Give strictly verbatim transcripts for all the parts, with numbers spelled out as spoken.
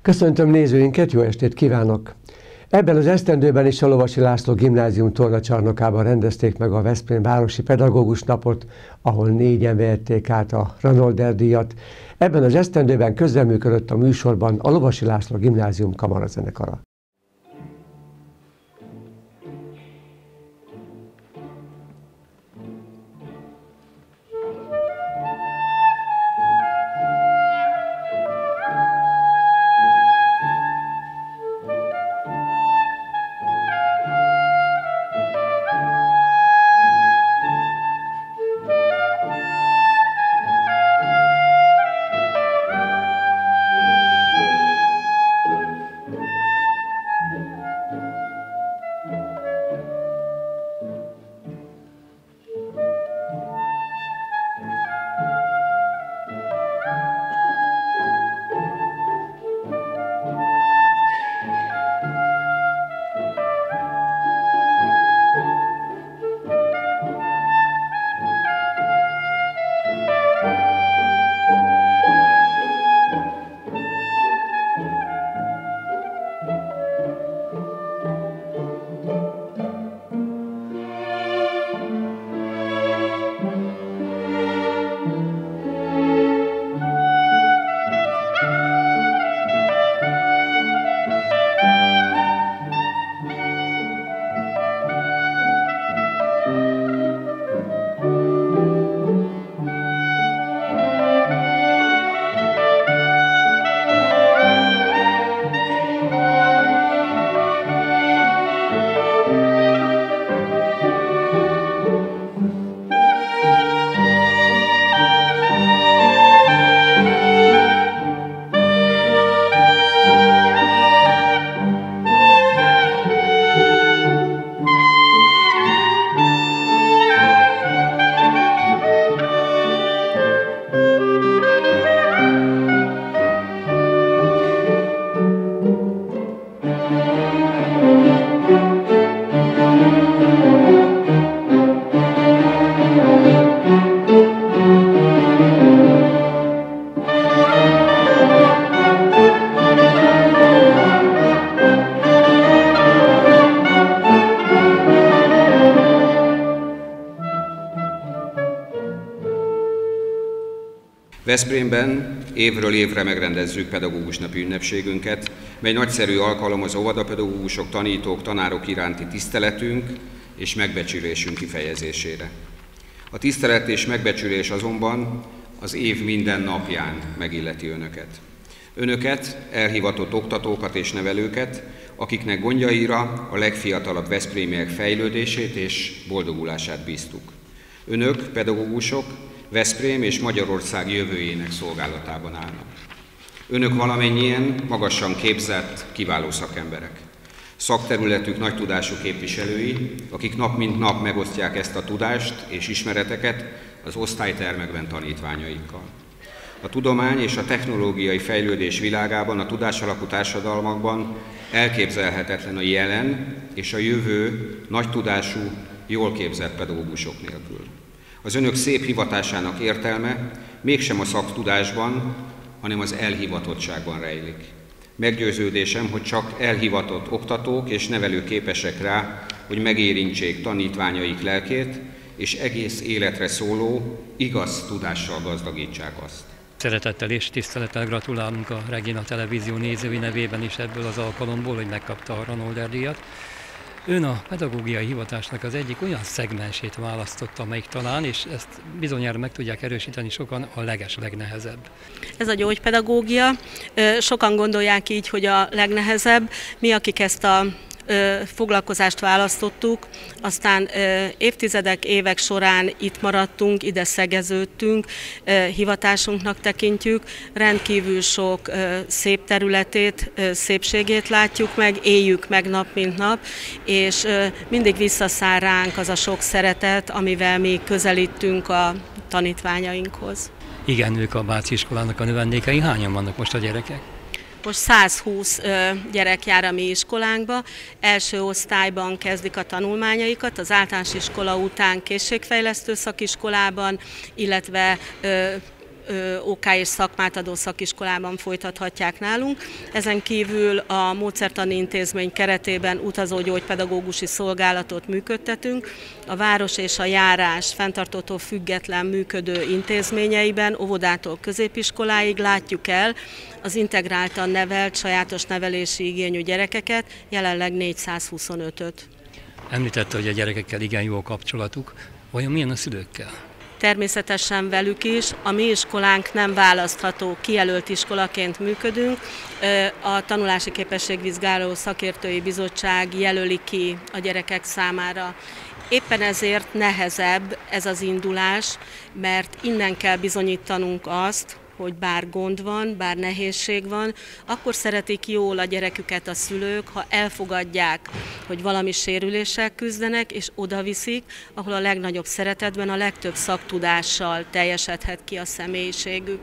Köszöntöm nézőinket, jó estét kívánok! Ebben az esztendőben is a Lovasi László Gimnázium tornacsarnokában rendezték meg a Veszprém Városi Pedagógus Napot, ahol négyen vehették át a Ranolder-díjat. Ebben az esztendőben közreműködött a műsorban a Lovasi László Gimnázium kamarazenekara. Veszprémben évről évre megrendezzük pedagógus napi ünnepségünket, mely nagyszerű alkalom az óvodapedagógusok, tanítók, tanárok iránti tiszteletünk és megbecsülésünk kifejezésére. A tisztelet és megbecsülés azonban az év minden napján megilleti önöket. Önöket, elhivatott oktatókat és nevelőket, akiknek gondjaira a legfiatalabb veszprémiek fejlődését és boldogulását bíztuk. Önök, pedagógusok, Veszprém és Magyarország jövőjének szolgálatában állnak. Önök valamennyien magasan képzett, kiváló szakemberek. Szakterületük nagy tudású képviselői, akik nap mint nap megosztják ezt a tudást és ismereteket az osztálytermekben tanítványaikkal. A tudomány és a technológiai fejlődés világában, a tudásalapú társadalmakban elképzelhetetlen a jelen és a jövő nagy tudású, jól képzett pedagógusok nélkül. Az önök szép hivatásának értelme mégsem a szaktudásban, hanem az elhivatottságban rejlik. Meggyőződésem, hogy csak elhivatott oktatók és nevelők képesek rá, hogy megérintsék tanítványaik lelkét, és egész életre szóló, igaz tudással gazdagítsák azt. Szeretettel és tisztelettel gratulálunk a Regina Televízió nézői nevében is ebből az alkalomból, hogy megkapta a Ranolder-díjat. Ön a pedagógiai hivatásnak az egyik olyan szegmensét választotta, amelyik talán, és ezt bizonyára meg tudják erősíteni sokan, a leges legnehezebb. Ez a gyógypedagógia. Sokan gondolják így, hogy a legnehezebb. Mi, akik ezt a foglalkozást választottuk, aztán évtizedek, évek során itt maradtunk, ide szegeződtünk, hivatásunknak tekintjük, rendkívül sok szép területét, szépségét látjuk meg, éljük meg nap mint nap, és mindig visszaszáll ránk az a sok szeretet, amivel mi közelítünk a tanítványainkhoz. Igen, ők a Bácsi iskolának a növendékei. Hányan vannak most a gyerekek? Most százhúsz gyerek jár a mi iskolánkba, első osztályban kezdik a tanulmányaikat, az általános iskola után készségfejlesztő szakiskolában, illetve ó ká és szakmát adó szakiskolában folytathatják nálunk. Ezen kívül a módszertani intézmény keretében utazógyógypedagógusi szolgálatot működtetünk. A város és a járás fenntartótól független működő intézményeiben, óvodától középiskoláig látjuk el az integráltan nevelt, sajátos nevelési igényű gyerekeket, jelenleg négyszázhuszonötöt. Említette, hogy a gyerekekkel igen jó a kapcsolatuk. Vajon milyen a szülőkkel? Természetesen velük is. A mi iskolánk nem választható, kijelölt iskolaként működünk. A Tanulási Képességvizsgáló Szakértői Bizottság jelöli ki a gyerekek számára. Éppen ezért nehezebb ez az indulás, mert innen kell bizonyítanunk azt, hogy bár gond van, bár nehézség van, akkor szeretik jól a gyereküket a szülők, ha elfogadják, hogy valami sérüléssel küzdenek, és oda viszik, ahol a legnagyobb szeretetben, a legtöbb szaktudással teljesedhet ki a személyiségük.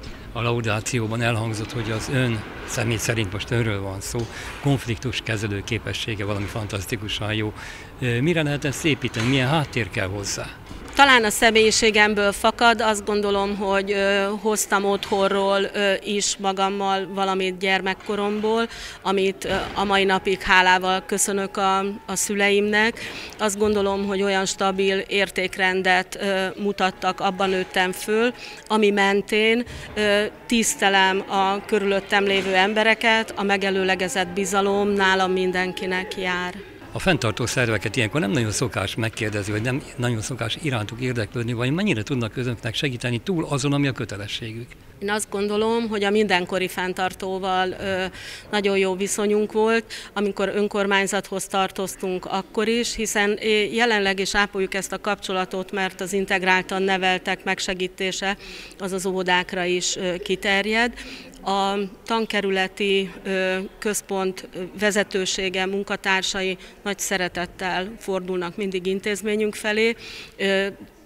A laudációban elhangzott, hogy az ön, személy szerint most önről van szó, konfliktus kezelő képessége valami fantasztikusan jó. Mire lehet ezt építeni? Milyen háttér kell hozzá? Talán a személyiségemből fakad, azt gondolom, hogy ö, hoztam otthonról ö, is magammal valamit gyermekkoromból, amit ö, a mai napig hálával köszönök a, a szüleimnek. Azt gondolom, hogy olyan stabil értékrendet ö, mutattak, abban nőttem föl, ami mentén ö, tisztelem a körülöttem lévő embereket, a megelőlegezett bizalom nálam mindenkinek jár. A fenntartó szerveket ilyenkor nem nagyon szokás megkérdezni, vagy nem nagyon szokás irántuk érdeklődni, vagy mennyire tudnak közönknek segíteni túl azon, ami a kötelességük? Én azt gondolom, hogy a mindenkori fenntartóval ö, nagyon jó viszonyunk volt, amikor önkormányzathoz tartoztunk akkor is, hiszen jelenleg is ápoljuk ezt a kapcsolatot, mert az integráltan neveltek megsegítése az az óvodákra is ö, kiterjed. A tankerületi ö, központ vezetősége, munkatársai nagy szeretettel fordulnak mindig intézményünk felé. Ö,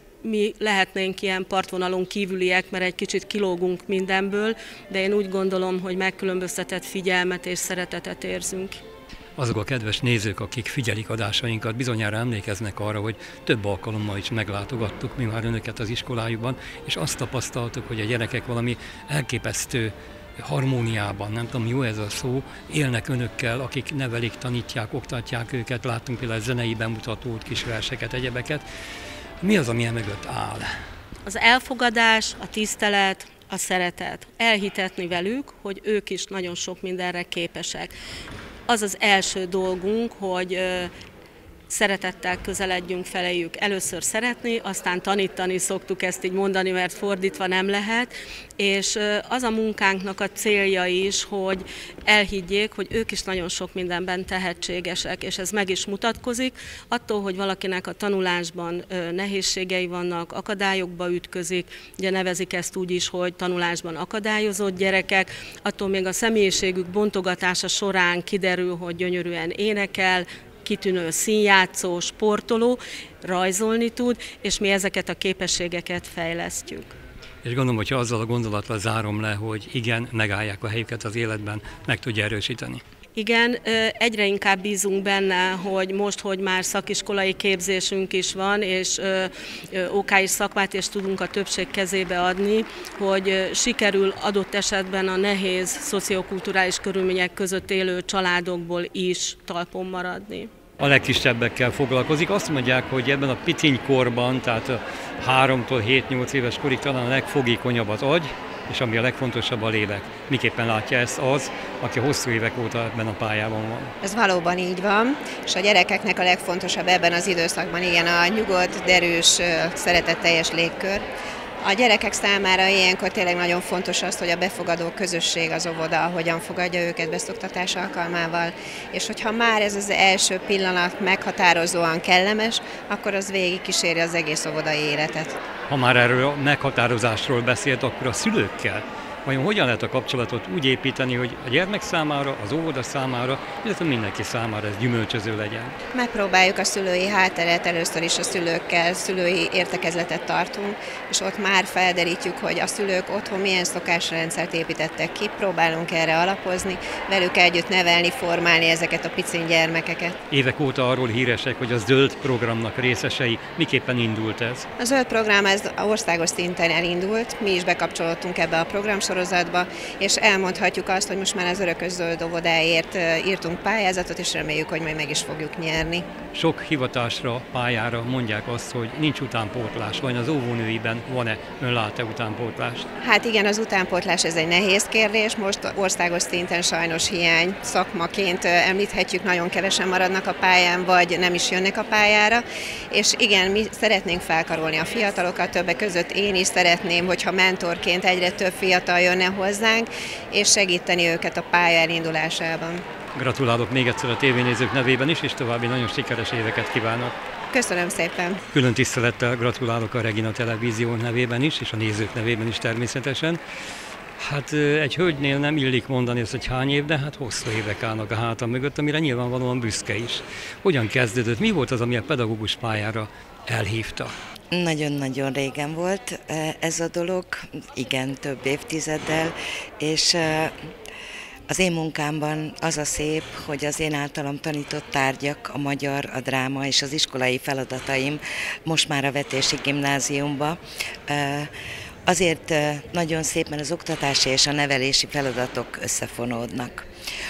Mi lehetnénk ilyen partvonalon kívüliek, mert egy kicsit kilógunk mindenből, de én úgy gondolom, hogy megkülönböztetett figyelmet és szeretetet érzünk. Azok a kedves nézők, akik figyelik adásainkat, bizonyára emlékeznek arra, hogy több alkalommal is meglátogattuk mi már önöket az iskolájukban, és azt tapasztaltuk, hogy a gyerekek valami elképesztő harmóniában, nem tudom, jó ez a szó, élnek önökkel, akik nevelik, tanítják, oktatják őket, láttunk például zenei bemutatót, kis verseket, egyebeket. Mi az, ami mögött áll? Az elfogadás, a tisztelet, a szeretet. Elhitetni velük, hogy ők is nagyon sok mindenre képesek. Az az első dolgunk, hogy szeretettel közeledjünk feléjük. Először szeretni, aztán tanítani szoktuk ezt így mondani, mert fordítva nem lehet, és az a munkánknak a célja is, hogy elhiggyék, hogy ők is nagyon sok mindenben tehetségesek, és ez meg is mutatkozik. Attól, hogy valakinek a tanulásban nehézségei vannak, akadályokba ütközik, ugye nevezik ezt úgy is, hogy tanulásban akadályozott gyerekek, attól még a személyiségük bontogatása során kiderül, hogy gyönyörűen énekel, kitűnő színjátszó, sportoló, rajzolni tud, és mi ezeket a képességeket fejlesztjük. És gondolom, hogyha azzal a gondolattal zárom le, hogy igen, megállják a helyüket az életben, meg tudja erősíteni. Igen, egyre inkább bízunk benne, hogy most, hogy már szakiskolai képzésünk is van, és ó ká és szakmát is tudunk a többség kezébe adni, hogy sikerül adott esetben a nehéz szociokulturális körülmények között élő családokból is talpon maradni. A legkisebbekkel foglalkozik. Azt mondják, hogy ebben a picinkorban, tehát a háromtól hét-nyolc éves korig talán a legfogékonyabb az agy, és ami a legfontosabb a lélek. Miképpen látja ezt az, aki hosszú évek óta ebben a pályában van? Ez valóban így van, és a gyerekeknek a legfontosabb ebben az időszakban igen a nyugodt, derűs, szeretetteljes légkör. A gyerekek számára ilyenkor tényleg nagyon fontos az, hogy a befogadó közösség, az óvoda hogyan fogadja őket beszoktatás alkalmával, és hogyha már ez az első pillanat meghatározóan kellemes, akkor az végig kíséri az egész óvodai életet. Ha már erről a meghatározásról beszélt, akkor a szülőkkel Vajon hogyan lehet a kapcsolatot úgy építeni, hogy a gyermek számára, az óvoda számára, illetve mindenki számára ez gyümölcsöző legyen? Megpróbáljuk a szülői hátteret, először is a szülőkkel szülői értekezletet tartunk, és ott már felderítjük, hogy a szülők otthon milyen szokásrendszert építettek ki, próbálunk erre alapozni, velük együtt nevelni, formálni ezeket a picin gyermekeket. Évek óta arról híresek, hogy a zöld programnak részesei. Miképpen indult ez? A zöld program ez országos szinten elindult, mi is bekapcsolódtunk ebbe a programsorozatba, és elmondhatjuk azt, hogy most már az Örökös Zöld Óvodáért írtunk pályázatot, és reméljük, hogy majd meg is fogjuk nyerni. Sok hivatásra, pályára mondják azt, hogy nincs utánpótlás, vagy az óvónőiben van-e, ön lát-e utánpótlást? Hát igen, az utánpótlás ez egy nehéz kérdés, most országos szinten sajnos hiány szakmaként említhetjük, nagyon kevesen maradnak a pályán, vagy nem is jönnek a pályára, és igen, mi szeretnénk felkarolni a fiatalokat, többek között én is szeretném, hogyha mentorként egyre több fiatal jönne hozzánk, és segíteni őket a pálya elindulásában. Gratulálok még egyszer a tévénézők nevében is, és további nagyon sikeres éveket kívánok. Köszönöm szépen! Külön tisztelettel gratulálok a Regina Televízió nevében is, és a nézők nevében is természetesen. Hát egy hölgynél nem illik mondani ezt, hogy hány év, de hát hosszú évek állnak a hátam mögött, amire nyilvánvalóan büszke is. Hogyan kezdődött? Mi volt az, ami a pedagógus pályára elhívta? Nagyon-nagyon régen volt ez a dolog, igen, több évtizeddel, és az én munkámban az a szép, hogy az én általam tanított tárgyak, a magyar, a dráma és az iskolai feladataim most már a Vetési Gimnáziumba azért nagyon szép, mert az oktatási és a nevelési feladatok összefonódnak.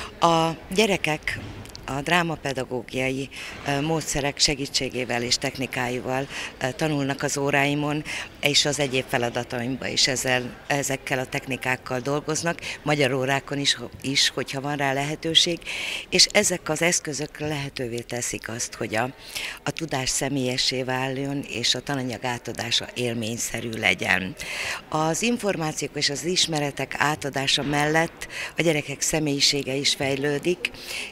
A gyerekek a drámapedagógiai módszerek segítségével és technikáival tanulnak az óráimon, és az egyéb feladataimban is ezzel, ezekkel a technikákkal dolgoznak, magyar órákon is, is, hogyha van rá lehetőség, és ezek az eszközök lehetővé teszik azt, hogy a, a tudás személyessé váljon, és a tananyag átadása élményszerű legyen. Az információk és az ismeretek átadása mellett a gyerekek személyisége is fejlődik,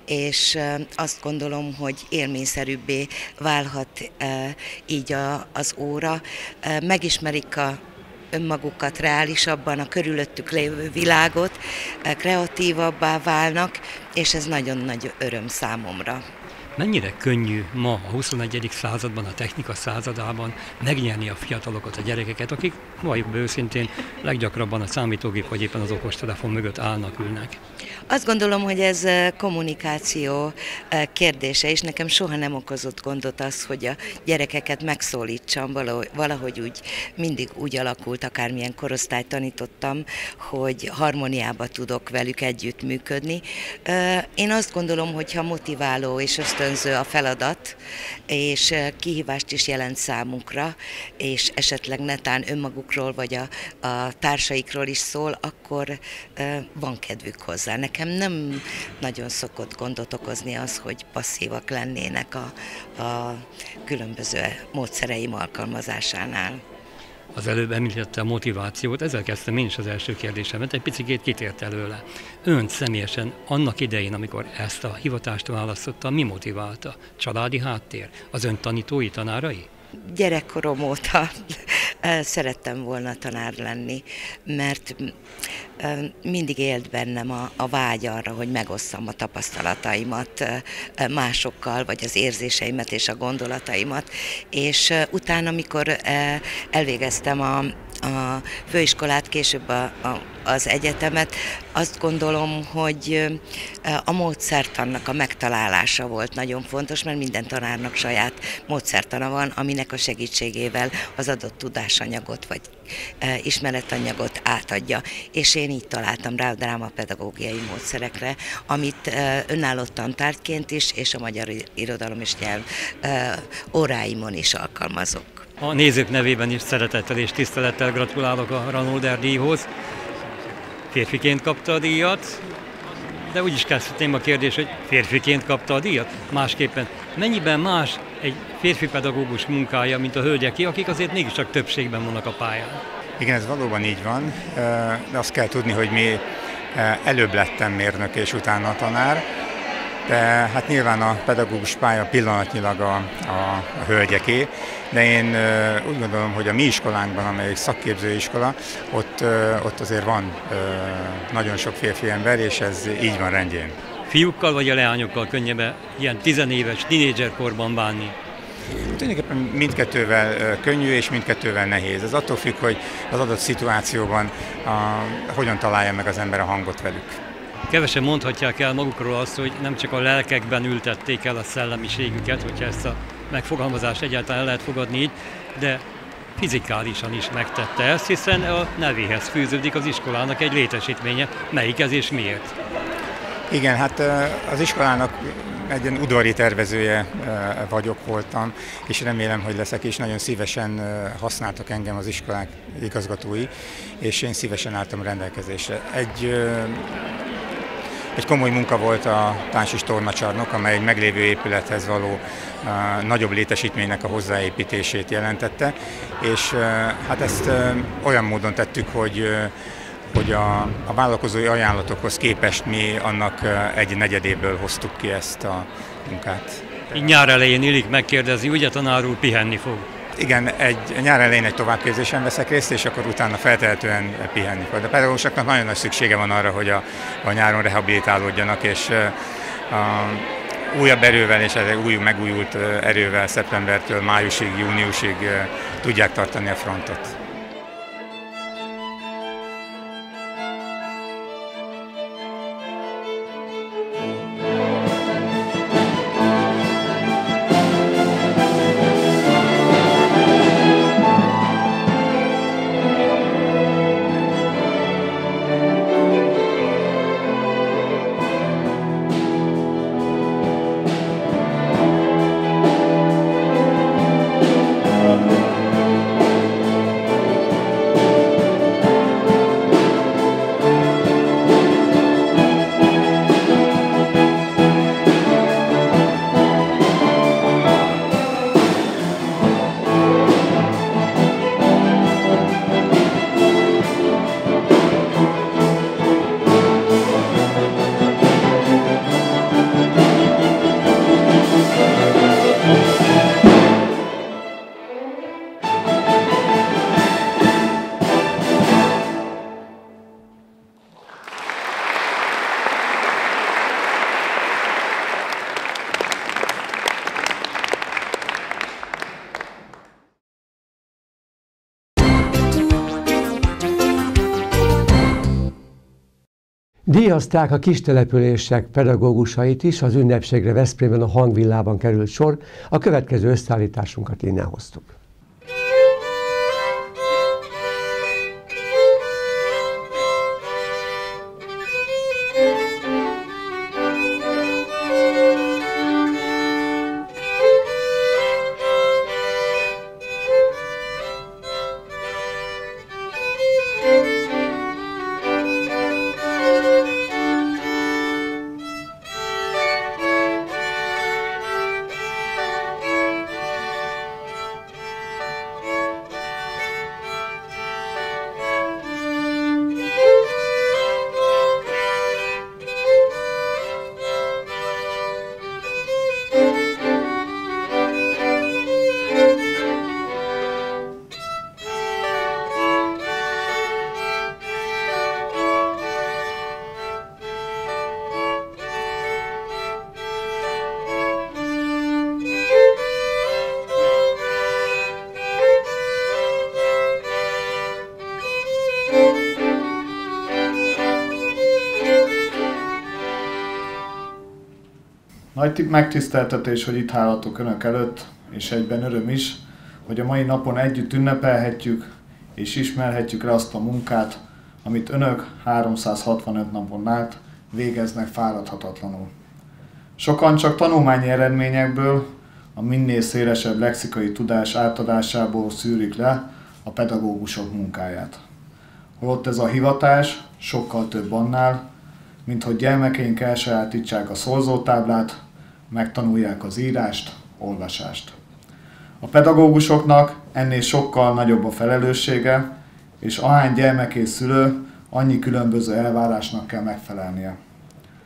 és azt gondolom, hogy élményszerűbbé válhat így az óra. Megismerik a önmagukat reálisabban, a körülöttük lévő világot, kreatívabbá válnak, és ez nagyon nagy öröm számomra. Mennyire könnyű ma a huszonegyedik században, a technika századában megnyerni a fiatalokat, a gyerekeket, akik, valljuk be őszintén, leggyakrabban a számítógép vagy éppen az okostelefon mögött állnak, ülnek? Azt gondolom, hogy ez kommunikáció kérdése, és nekem soha nem okozott gondot az, hogy a gyerekeket megszólítsam, valahogy úgy, mindig úgy alakult, akármilyen korosztályt tanítottam, hogy harmóniába tudok velük együttműködni. Én azt gondolom, hogy ha motiváló és ösztönző a feladat, és kihívást is jelent számunkra, és esetleg netán önmagukról vagy a, a társaikról is szól, akkor van kedvük hozzá. Nekem nem nagyon szokott gondot okozni az, hogy passzívak lennének a, a különböző módszereim alkalmazásánál. Az előbb említette a motivációt, ezzel kezdtem én is az első kérdésemet, egy picit kitért előle. Önt személyesen annak idején, amikor ezt a hivatást választotta, mi motiválta? Családi háttér? Az ön tanítói, tanárai? Gyerekkorom óta szerettem volna tanár lenni, mert mindig élt bennem a, a vágy arra, hogy megosszam a tapasztalataimat másokkal, vagy az érzéseimet és a gondolataimat, és utána, amikor elvégeztem a a főiskolát, később a, a, az egyetemet, azt gondolom, hogy a módszertannak a megtalálása volt nagyon fontos, mert minden tanárnak saját módszertana van, aminek a segítségével az adott tudásanyagot vagy ismeretanyagot átadja. És én így találtam rá a drámapedagógiai módszerekre, amit önálló tantárgyként is, és a magyar irodalom és nyelv óráimon is alkalmazok. A nézők nevében is szeretettel és tisztelettel gratulálok a Ranolder díjhoz. Férfiként kapta a díjat, de úgy is kezdhetném a kérdést, hogy férfiként kapta a díjat. Másképpen mennyiben más egy férfi pedagógus munkája, mint a hölgyeké, akik azért mégiscsak többségben vannak a pályán? Igen, ez valóban így van, de azt kell tudni, hogy mi előbb lettem mérnök és utána tanár. de hát nyilván a pedagógus pálya pillanatnyilag a, a, a hölgyeké, de én úgy gondolom, hogy a mi iskolánkban, amely egy szakképzőiskola, ott, ott azért van nagyon sok férfi ember, és ez így van rendjén. Fiúkkal vagy a leányokkal könnyebb ilyen tizenéves, tínédzserkorban bánni? Tulajdonképpen mindkettővel könnyű és mindkettővel nehéz. Ez attól függ, hogy az adott szituációban a, hogyan találja meg az ember a hangot velük. Kevesen mondhatják el magukról azt, hogy nem csak a lelkekben ültették el a szellemiségüket, hogyha ezt a megfogalmazást egyáltalán el lehet fogadni így, de fizikálisan is megtette ezt, hiszen a nevéhez fűződik az iskolának egy létesítménye. Melyik ez és miért? Igen, hát az iskolának egy ilyen udvari tervezője vagyok, voltam, és remélem, hogy leszek, és nagyon szívesen használtak engem az iskolák igazgatói, és én szívesen álltam rendelkezésre. Egy, egy komoly munka volt a Táncsis Tornacsarnok, amely egy meglévő épülethez való nagyobb létesítménynek a hozzáépítését jelentette, és hát ezt olyan módon tettük, hogy hogy a, a vállalkozói ajánlatokhoz képest mi annak egy negyedéből hoztuk ki ezt a munkát. Így nyár elején illik megkérdezni, ugye tanár úr pihenni fog? Igen, egy nyár elején egy továbbképzésen veszek részt, és akkor utána feltehetően pihenni fog. De a pedagógusoknak nagyon nagy szüksége van arra, hogy a, a nyáron rehabilitálódjanak, és a, újabb erővel és új megújult erővel szeptembertől májusig, júniusig tudják tartani a frontot. Díjazták a kistelepülések pedagógusait is, az ünnepségre Veszprémben a Hangvillában került sor, a következő összeállításunkat innen hoztuk. Nagy megtiszteltetés, hogy itt állhatok Önök előtt, és egyben öröm is, hogy a mai napon együtt ünnepelhetjük és ismerhetjük le azt a munkát, amit Önök háromszázhatvanöt napon át végeznek fáradhatatlanul. Sokan csak tanulmányi eredményekből, a minél szélesebb lexikai tudás átadásából szűrik le a pedagógusok munkáját. Holott ez a hivatás sokkal több annál, mint hogy gyermekeink elsajátítsák a szorzótáblát, megtanulják az írást, olvasást. A pedagógusoknak ennél sokkal nagyobb a felelőssége, és ahány gyermek és szülő, annyi különböző elvárásnak kell megfelelnie.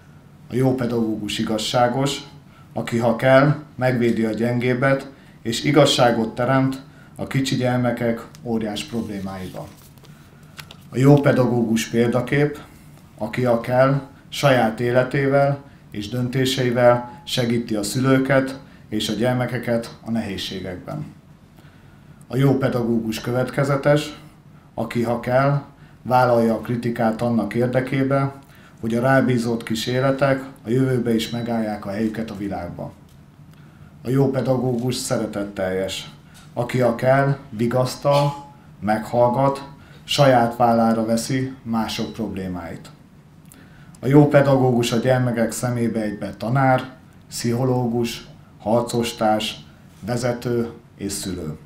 A jó pedagógus igazságos, aki ha kell, megvédi a gyengébbet, és igazságot teremt a kicsi gyermekek óriás problémáiba. A jó pedagógus példakép, aki ha kell, saját életével és döntéseivel segíti a szülőket és a gyermekeket a nehézségekben. A jó pedagógus következetes, aki ha kell, vállalja a kritikát annak érdekében, hogy a rábízott kis életek a jövőbe is megállják a helyüket a világban. A jó pedagógus szeretetteljes, aki ha kell, vigasztal, meghallgat, saját vállára veszi mások problémáit. A jó pedagógus a gyermekek szemébe egybe tanár, pszichológus, harcostárs, vezető és szülő.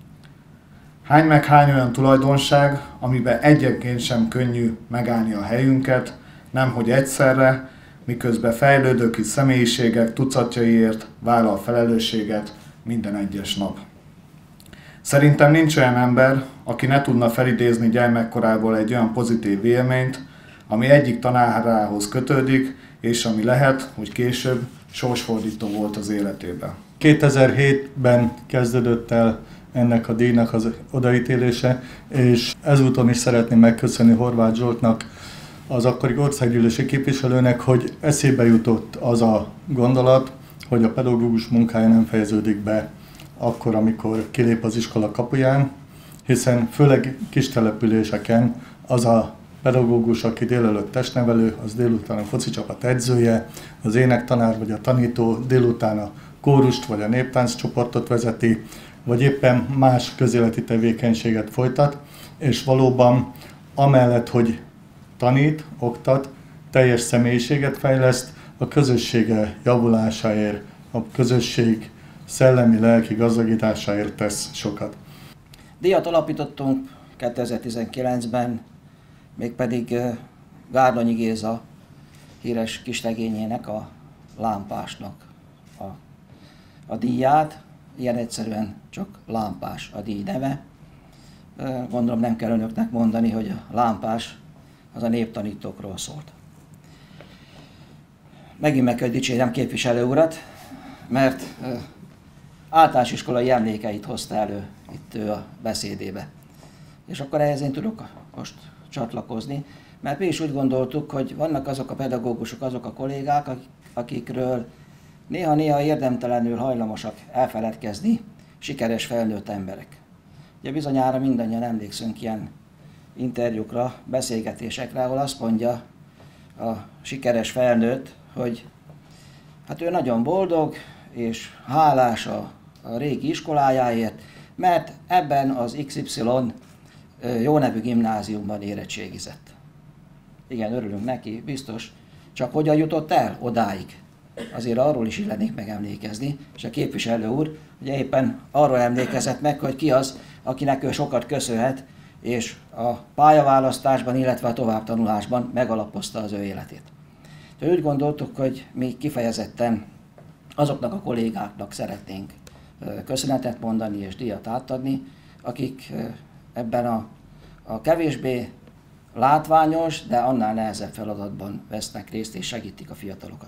Hány meg hány olyan tulajdonság, amiben egyenként sem könnyű megállni a helyünket, nemhogy egyszerre, miközben fejlődő kis személyiségek tucatjaiért vállal felelősséget minden egyes nap. Szerintem nincs olyan ember, aki ne tudna felidézni gyermekkorából egy olyan pozitív élményt, ami egyik tanárához kötődik, és ami lehet, hogy később sorsfordító volt az életében. kétezer-hétben kezdődött el ennek a díjnak az odaítélése, és ezúton is szeretném megköszönni Horváth Zsoltnak, az akkori országgyűlési képviselőnek, hogy eszébe jutott az a gondolat, hogy a pedagógus munkája nem fejeződik be akkor, amikor kilép az iskola kapuján, hiszen főleg kis településeken az a pedagógus, aki délelőtt testnevelő, az délután a foci csapat edzője, az énektanár vagy a tanító délután a kórust vagy a néptánc csoportot vezeti, vagy éppen más közéleti tevékenységet folytat, és valóban amellett, hogy tanít, oktat, teljes személyiséget fejleszt, a közössége javulásáért, a közösség szellemi-lelki gazdagításáért tesz sokat. Díjat alapítottunk kétezer-tizenkilencben, mégpedig Gárdonyi Géza híres kislegényének, a Lámpásnak a, a díját. Ilyen egyszerűen csak Lámpás a díj neve. Gondolom nem kell önöknek mondani, hogy a Lámpás az a néptanítókról szólt. Megint meg kell dicsérjem képviselő urat, mert általános iskolai emlékeit hozta elő itt ő a beszédébe. És akkor ehhez én tudok most csatlakozni, mert mi is úgy gondoltuk, hogy vannak azok a pedagógusok, azok a kollégák, akikről néha-néha érdemtelenül hajlamosak elfeledkezni sikeres felnőtt emberek. Ugye bizonyára mindannyian emlékszünk ilyen interjúkra, beszélgetésekre, ahol azt mondja a sikeres felnőtt, hogy hát ő nagyon boldog és hálás a, a régi iskolájáért, mert ebben az iksz ipszilon jó nevű gimnáziumban érettségizett. Igen, örülünk neki, biztos. Csak hogyan jutott el odáig? Azért arról is illenék megemlékezni, és a képviselő úr ugye éppen arról emlékezett meg, hogy ki az, akinek ő sokat köszönhet, és a pályaválasztásban, illetve a továbbtanulásban megalapozta az ő életét. De úgy gondoltuk, hogy mi kifejezetten azoknak a kollégáknak szeretnénk köszönetet mondani és díjat átadni, akik ebben a, a kevésbé látványos, de annál nehezebb feladatban vesznek részt és segítik a fiatalokat.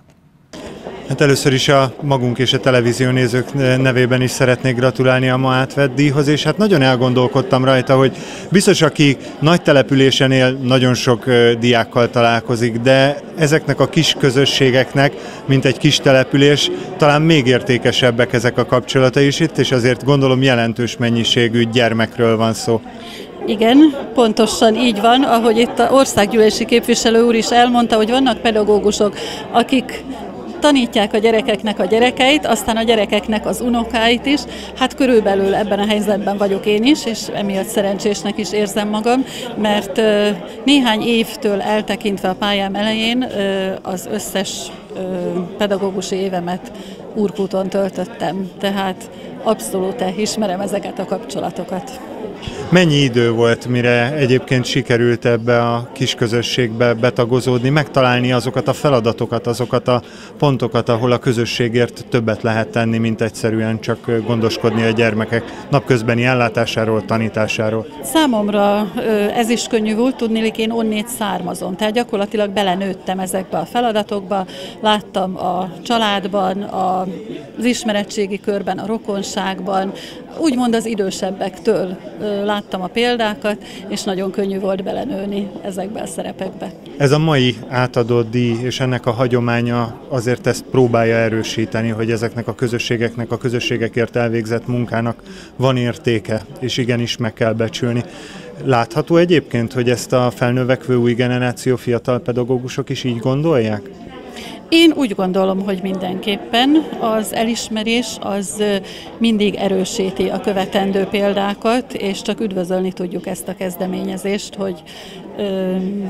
Hát először is a magunk és a televízió nézők nevében is szeretnék gratulálni a ma átvett díjhoz, és hát nagyon elgondolkodtam rajta, hogy biztos, aki nagy településen él, nagyon sok diákkal találkozik, de ezeknek a kis közösségeknek, mint egy kis település, talán még értékesebbek ezek a kapcsolatai is itt, és azért gondolom jelentős mennyiségű gyermekről van szó. Igen, pontosan így van, ahogy itt az országgyűlési képviselő úr is elmondta, hogy vannak pedagógusok, akik tanítják a gyerekeknek a gyerekeit, aztán a gyerekeknek az unokáit is. Hát körülbelül ebben a helyzetben vagyok én is, és emiatt szerencsésnek is érzem magam, mert néhány évtől eltekintve a pályám elején az összes pedagógusi évemet Úrkúton töltöttem, tehát abszolút ismerem ezeket a kapcsolatokat. Mennyi idő volt, mire egyébként sikerült ebbe a kis közösségbe betagozódni, megtalálni azokat a feladatokat, azokat a pontokat, ahol a közösségért többet lehet tenni, mint egyszerűen csak gondoskodni a gyermekek napközbeni ellátásáról, tanításáról? Számomra ez is könnyű volt, tudniillik én onnét származom, tehát gyakorlatilag belenőttem ezekbe a feladatokba, láttam a családban, az ismeretségi körben, a rokonságban, úgymond az idősebbektől láttam a példákat, és nagyon könnyű volt belenőni ezekbe a szerepekbe. Ez a mai átadott díj és ennek a hagyománya azért ezt próbálja erősíteni, hogy ezeknek a közösségeknek, a közösségekért elvégzett munkának van értéke, és igenis meg kell becsülni. Látható egyébként, hogy ezt a felnövekvő új generáció fiatal pedagógusok is így gondolják? Én úgy gondolom, hogy mindenképpen az elismerés az mindig erősíti a követendő példákat, és csak üdvözölni tudjuk ezt a kezdeményezést, hogy ö,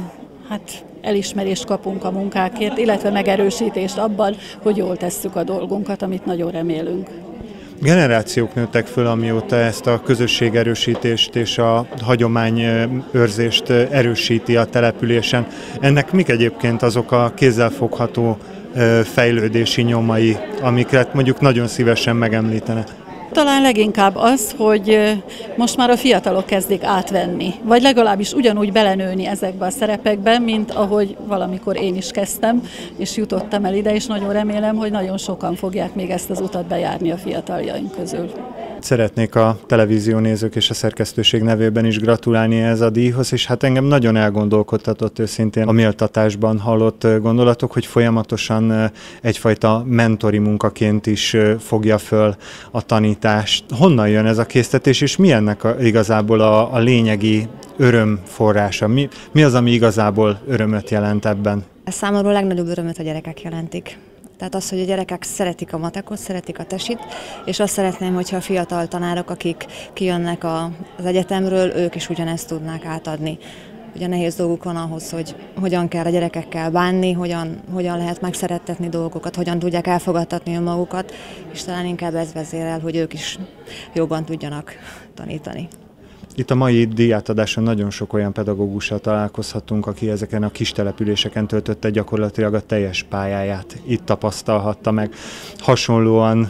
hát elismerést kapunk a munkákért, illetve megerősítést abban, hogy jól tesszük a dolgunkat, amit nagyon remélünk. Generációk nőttek föl, amióta ezt a közösségerősítést és a hagyományőrzést erősíti a településen. Ennek mik egyébként azok a kézzelfogható fejlődési nyomai, amiket mondjuk nagyon szívesen megemlítene? Talán leginkább az, hogy most már a fiatalok kezdik átvenni, vagy legalábbis ugyanúgy belenőni ezekbe a szerepekbe, mint ahogy valamikor én is kezdtem, és jutottam el ide, és nagyon remélem, hogy nagyon sokan fogják még ezt az utat bejárni a fiataljaink közül. Szeretnék a televíziónézők és a szerkesztőség nevében is gratulálni ez a díjhoz, és hát engem nagyon elgondolkodtatott őszintén a méltatásban hallott gondolatok, hogy folyamatosan egyfajta mentori munkaként is fogja föl a tanítást. Honnan jön ez a késztetés, és mi ennek a, igazából a, a lényegi örömforrása? Mi, mi az, ami igazából örömöt jelent ebben? Számomra a legnagyobb örömöt a gyerekek jelentik. Tehát az, hogy a gyerekek szeretik a matekot, szeretik a tesit, és azt szeretném, hogyha a fiatal tanárok, akik kijönnek a, az egyetemről, ők is ugyanezt tudnák átadni. Ugye nehéz dolguk van ahhoz, hogy hogyan kell a gyerekekkel bánni, hogyan, hogyan lehet megszerettetni dolgokat, hogyan tudják elfogadtatni önmagukat, és talán inkább ez vezérel, hogy ők is jobban tudjanak tanítani. Itt a mai díjátadáson nagyon sok olyan pedagógussal találkozhatunk, aki ezeken a kis településeken töltötte gyakorlatilag a teljes pályáját. Itt tapasztalhatta meg. Hasonlóan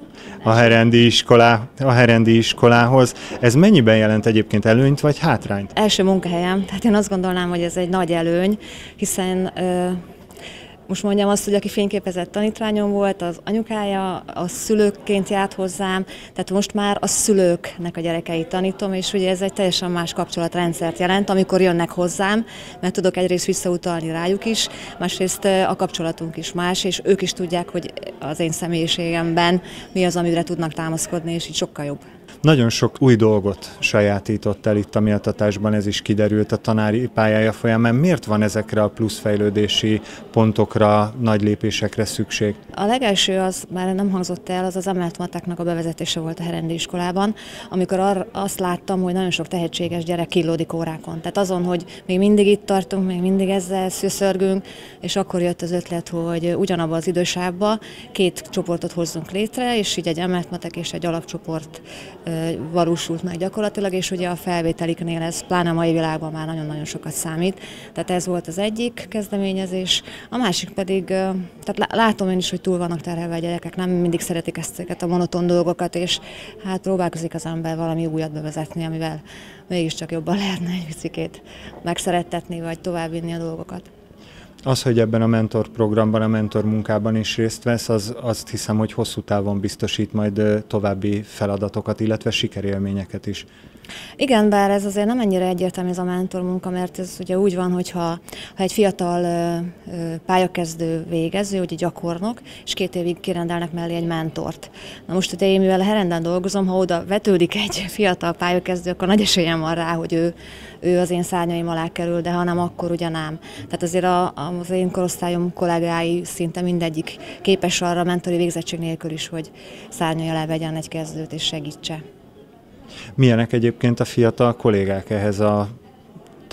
a Herendi, iskolá, a Herendi iskolához. Ez mennyiben jelent egyébként előnyt vagy hátrányt? Első munkahelyem, tehát én azt gondolnám, hogy ez egy nagy előny, hiszen ö, most mondjam azt, hogy aki fényképezett tanítványom volt, az anyukája, a szülőként járt hozzám, tehát most már a szülőknek a gyerekeit tanítom, és ugye ez egy teljesen más kapcsolatrendszert jelent, amikor jönnek hozzám, mert tudok egyrészt visszautalni rájuk is, másrészt a kapcsolatunk is más, és ők is tudják, hogy az én személyiségemben mi az, amire tudnak támaszkodni, és így sokkal jobb. Nagyon sok új dolgot sajátított el itt a méltatásban, ez is kiderült a tanári pályája folyamán. Miért van ezekre a plusz fejlődési pontokra, nagy lépésekre szükség? A legelső az, már nem hangzott el, az az emelt mateknak a bevezetése volt a Herendi iskolában, amikor ar- azt láttam, hogy nagyon sok tehetséges gyerek killódik órákon. Tehát azon, hogy még mindig itt tartunk, még mindig ezzel szűszörgünk, és akkor jött az ötlet, hogy ugyanabban az idősávban két csoportot hozzunk létre, és így egy emelt matek és egy alapcsoport valósult meg gyakorlatilag, és ugye a felvételiknél ez pláne a mai világban már nagyon-nagyon sokat számít. Tehát ez volt az egyik kezdeményezés. A másik pedig, tehát látom én is, hogy túl vannak terhelve a gyerekek, nem mindig szeretik ezeket a monoton dolgokat, és hát próbálkozik az ember valami újat bevezetni, amivel mégiscsak jobban lehetne egy picikét megszerettetni, vagy továbbvinni a dolgokat. Az, hogy ebben a mentor programban, a mentor munkában is részt vesz, az azt hiszem, hogy hosszú távon biztosít majd további feladatokat, illetve sikerélményeket is. Igen, bár ez azért nem ennyire egyértelmű ez a mentor munka, mert ez ugye úgy van, hogyha ha egy fiatal ö, ö, pályakezdő végező, ugye gyakornok, és két évig kirendelnek mellé egy mentort. Na most, hogy én mivel a Herenden dolgozom, ha oda vetődik egy fiatal pályakezdő, akkor nagy esélyem van rá, hogy ő, ő az én szárnyaim alá kerül, de ha nem, akkor ugye nem. Tehát azért a, az én korosztályom kollégái szinte mindegyik képes arra mentori végzettség nélkül is, hogy szárnyai alá vegyen egy kezdőt és segítse. Milyenek egyébként a fiatal kollégák ehhez a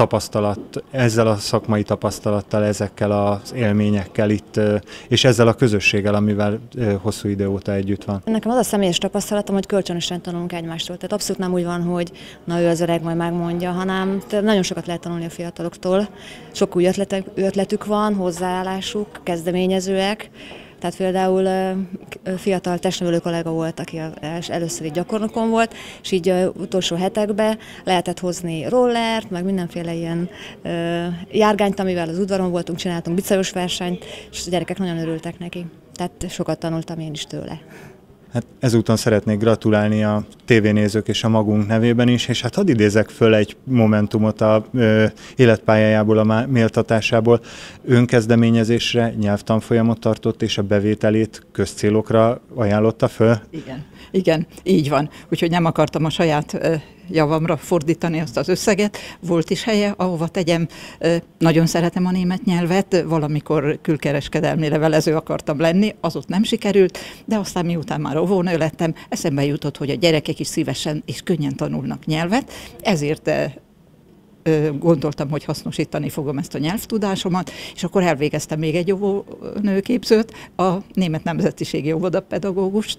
tapasztalat, ezzel a szakmai tapasztalattal, ezekkel az élményekkel itt, és ezzel a közösséggel, amivel hosszú idő óta együtt van? Nekem az a személyes tapasztalatom, hogy kölcsönösen tanulunk egymástól. Tehát abszolút nem úgy van, hogy na ő az öreg, majd megmondja, hanem nagyon sokat lehet tanulni a fiataloktól. Sok új ötletek, ötletük van, hozzáállásuk, kezdeményezőek. Tehát például fiatal testnevelő kollega volt, aki először így gyakornokon volt, és így utolsó hetekben lehetett hozni rollert, meg mindenféle ilyen járgányt, amivel az udvaron voltunk, csináltunk bicajos versenyt, és a gyerekek nagyon örültek neki. Tehát sokat tanultam én is tőle. Hát ezúton szeretnék gratulálni a tévénézők és a magunk nevében is, és hát hadd idézek föl egy momentumot a ö, életpályájából, a méltatásából. Önkezdeményezésre nyelvtanfolyamot tartott, és a bevételét közcélokra ajánlotta föl. Igen, igen, így van. Úgyhogy nem akartam a saját ö, javamra fordítani azt az összeget. Volt is helye, ahova tegyem. Nagyon szeretem a német nyelvet, valamikor külkereskedelmi levelező akartam lenni, az ott nem sikerült, de aztán miután már óvónő lettem, eszembe jutott, hogy a gyerekek is szívesen és könnyen tanulnak nyelvet, ezért gondoltam, hogy hasznosítani fogom ezt a nyelvtudásomat, és akkor elvégeztem még egy óvónőképzőt, a német nemzetiségi óvodapedagógust,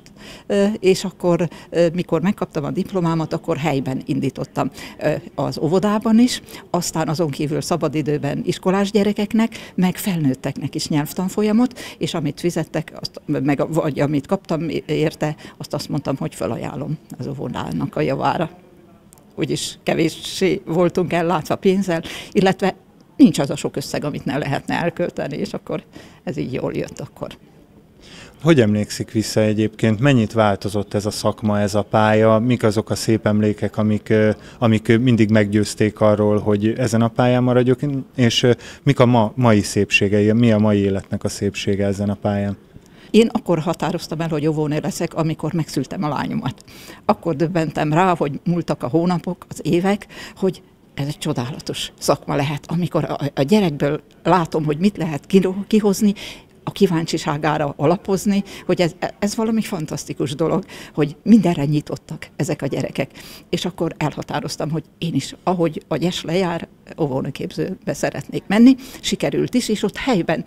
és akkor, mikor megkaptam a diplomámat, akkor helyben indítottam az óvodában is, aztán azon kívül szabadidőben iskolás gyerekeknek, meg felnőtteknek is nyelvtanfolyamot, és amit fizettek, azt, meg, vagy amit kaptam érte, azt azt mondtam, hogy felajánlom az óvodának a javára. Úgyis kevéssé voltunk ellátva pénzzel, illetve nincs az a sok összeg, amit ne lehetne elkölteni, és akkor ez így jól jött akkor. Hogy emlékszik vissza egyébként? Mennyit változott ez a szakma, ez a pálya? Mik azok a szép emlékek, amik, amik mindig meggyőzték arról, hogy ezen a pályán maradjak, és mik a ma, mai szépségei, mi a mai életnek a szépsége ezen a pályán? Én akkor határoztam el, hogy óvónő leszek, amikor megszültem a lányomat. Akkor döbbentem rá, hogy múltak a hónapok, az évek, hogy ez egy csodálatos szakma lehet, amikor a, a gyerekből látom, hogy mit lehet kihozni, a kíváncsiságára alapozni, hogy ez, ez valami fantasztikus dolog, hogy mindenre nyitottak ezek a gyerekek. És akkor elhatároztam, hogy én is, ahogy a gyes lejár, óvónőképzőbe szeretnék menni, sikerült is, és ott helyben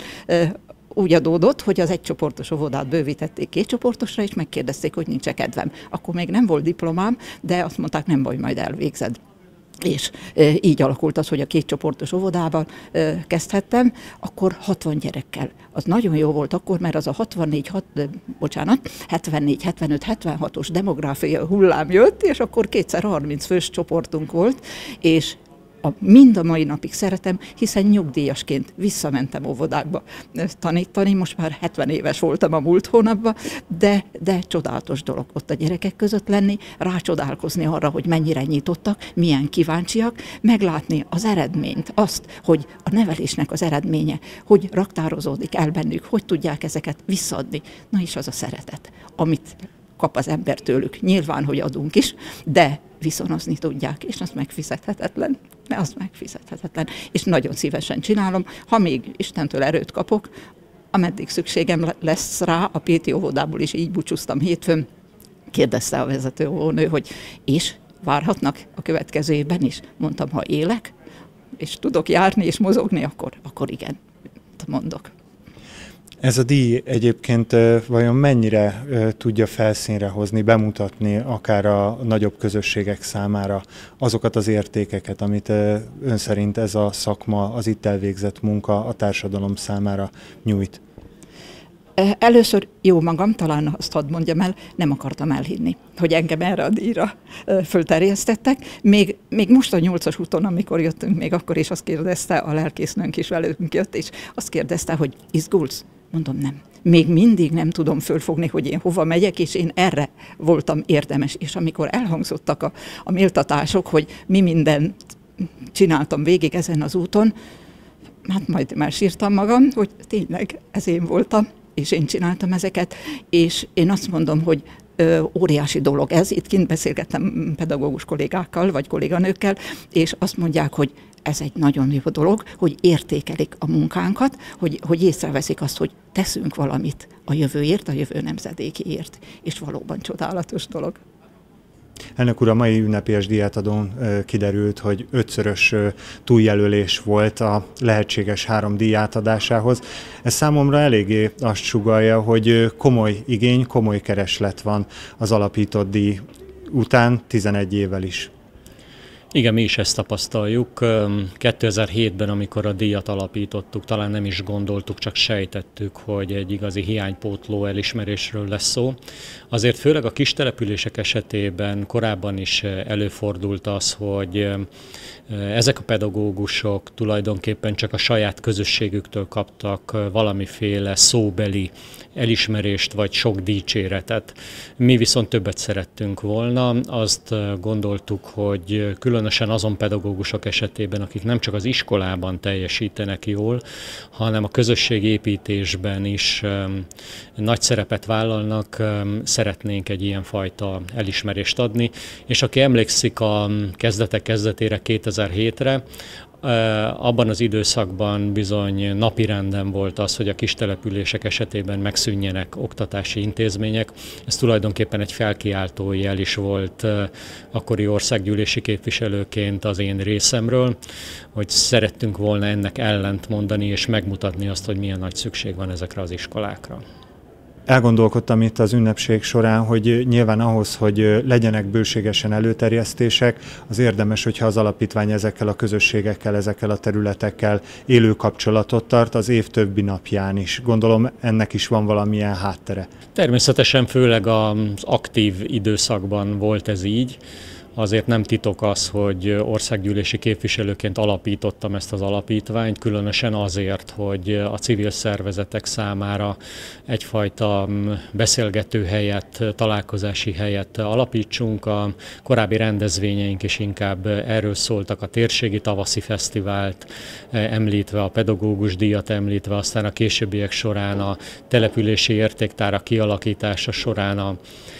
úgy adódott, hogy az egycsoportos óvodát bővítették két csoportosra, és megkérdezték, hogy nincs-e kedvem. Akkor még nem volt diplomám, de azt mondták, nem baj, majd elvégzed. És e, így alakult az, hogy a két csoportos óvodában e, kezdhettem, akkor hatvan gyerekkel. Az nagyon jó volt akkor, mert az a hatvannégy, hat, de, bocsánat, hetvennégy, hetvenöt, hetvenhatos demográfiai hullám jött, és akkor kétszer harminc fős csoportunk volt, és A, mind a mai napig szeretem, hiszen nyugdíjasként visszamentem óvodákba tanítani, most már hetven éves voltam a múlt hónapban, de, de csodálatos dolog ott a gyerekek között lenni, rácsodálkozni arra, hogy mennyire nyitottak, milyen kíváncsiak, meglátni az eredményt, azt, hogy a nevelésnek az eredménye, hogy raktározódik el bennük, hogy tudják ezeket visszaadni. Na is az a szeretet, amit kap az ember tőlük. Nyilván, hogy adunk is, de viszonozni tudják, és az megfizethetetlen. De az megfizethetetlen. És nagyon szívesen csinálom. Ha még Istentől erőt kapok, ameddig szükségem lesz rá, a Péti óvodából is így búcsúztam hétfőn, kérdezte a vezető óvónő, hogy és várhatnak a következő évben is? Mondtam, ha élek, és tudok járni és mozogni, akkor, akkor igen, mondok. Ez a díj egyébként vajon mennyire tudja felszínre hozni, bemutatni akár a nagyobb közösségek számára azokat az értékeket, amit ön szerint ez a szakma, az itt elvégzett munka a társadalom számára nyújt? Először jó magam, talán azt hadd mondjam el, nem akartam elhinni, hogy engem erre a díjra fölterjesztettek. Még, még most a nyolcas úton, amikor jöttünk, még akkor is azt kérdezte, a lelkésznőnk is velünk jött, és azt kérdezte, hogy izgulsz? Mondom, nem. Még mindig nem tudom fölfogni, hogy én hova megyek, és én erre voltam érdemes. És amikor elhangzottak a, a méltatások, hogy mi mindent csináltam végig ezen az úton, hát majd már sírtam magam, hogy tényleg ez én voltam, és én csináltam ezeket, és én azt mondom, hogy ö, óriási dolog ez. Itt kint beszélgettem pedagógus kollégákkal, vagy kolléganőkkel, és azt mondják, hogy ez egy nagyon jó dolog, hogy értékelik a munkánkat, hogy, hogy észreveszik azt, hogy teszünk valamit a jövőért, a jövő nemzedékiért, és valóban csodálatos dolog. Elnök úr, a mai ünnepélyes díjátadón kiderült, hogy ötszörös túljelölés volt a lehetséges három díj átadásához. Ez számomra eléggé azt sugallja, hogy komoly igény, komoly kereslet van az alapított díj után tizenegy évvel is. Igen, mi is ezt tapasztaljuk. kétezer-hétben, amikor a díjat alapítottuk, talán nem is gondoltuk, csak sejtettük, hogy egy igazi hiánypótló elismerésről lesz szó. Azért főleg a kis települések esetében korábban is előfordult az, hogy ezek a pedagógusok tulajdonképpen csak a saját közösségüktől kaptak valamiféle szóbeli elismerést vagy sok dicséretet. Mi viszont többet szerettünk volna, azt gondoltuk, hogy különösen azon pedagógusok esetében, akik nem csak az iskolában teljesítenek jól, hanem a közösségépítésben is nagy szerepet vállalnak, szeretnénk egy ilyenfajta elismerést adni, és aki emlékszik a kezdetek kezdetére, kétezer-hétre, abban az időszakban bizony napirenden volt az, hogy a kistelepülések esetében megszűnjenek oktatási intézmények. Ez tulajdonképpen egy felkiáltó jel is volt akkori országgyűlési képviselőként az én részemről, hogy szerettünk volna ennek ellent mondani és megmutatni azt, hogy milyen nagy szükség van ezekre az iskolákra. Elgondolkodtam itt az ünnepség során, hogy nyilván ahhoz, hogy legyenek bőségesen előterjesztések, az érdemes, hogyha az alapítvány ezekkel a közösségekkel, ezekkel a területekkel élő kapcsolatot tart az év többi napján is. Gondolom, ennek is van valamilyen háttere. Természetesen főleg az aktív időszakban volt ez így. Azért nem titok az, hogy országgyűlési képviselőként alapítottam ezt az alapítványt, különösen azért, hogy a civil szervezetek számára egyfajta beszélgető helyet, találkozási helyet alapítsunk. A korábbi rendezvényeink is inkább erről szóltak, a térségi tavaszi fesztivált említve, a pedagógus díjat említve, aztán a későbbiek során a települési értéktárak kialakítása során a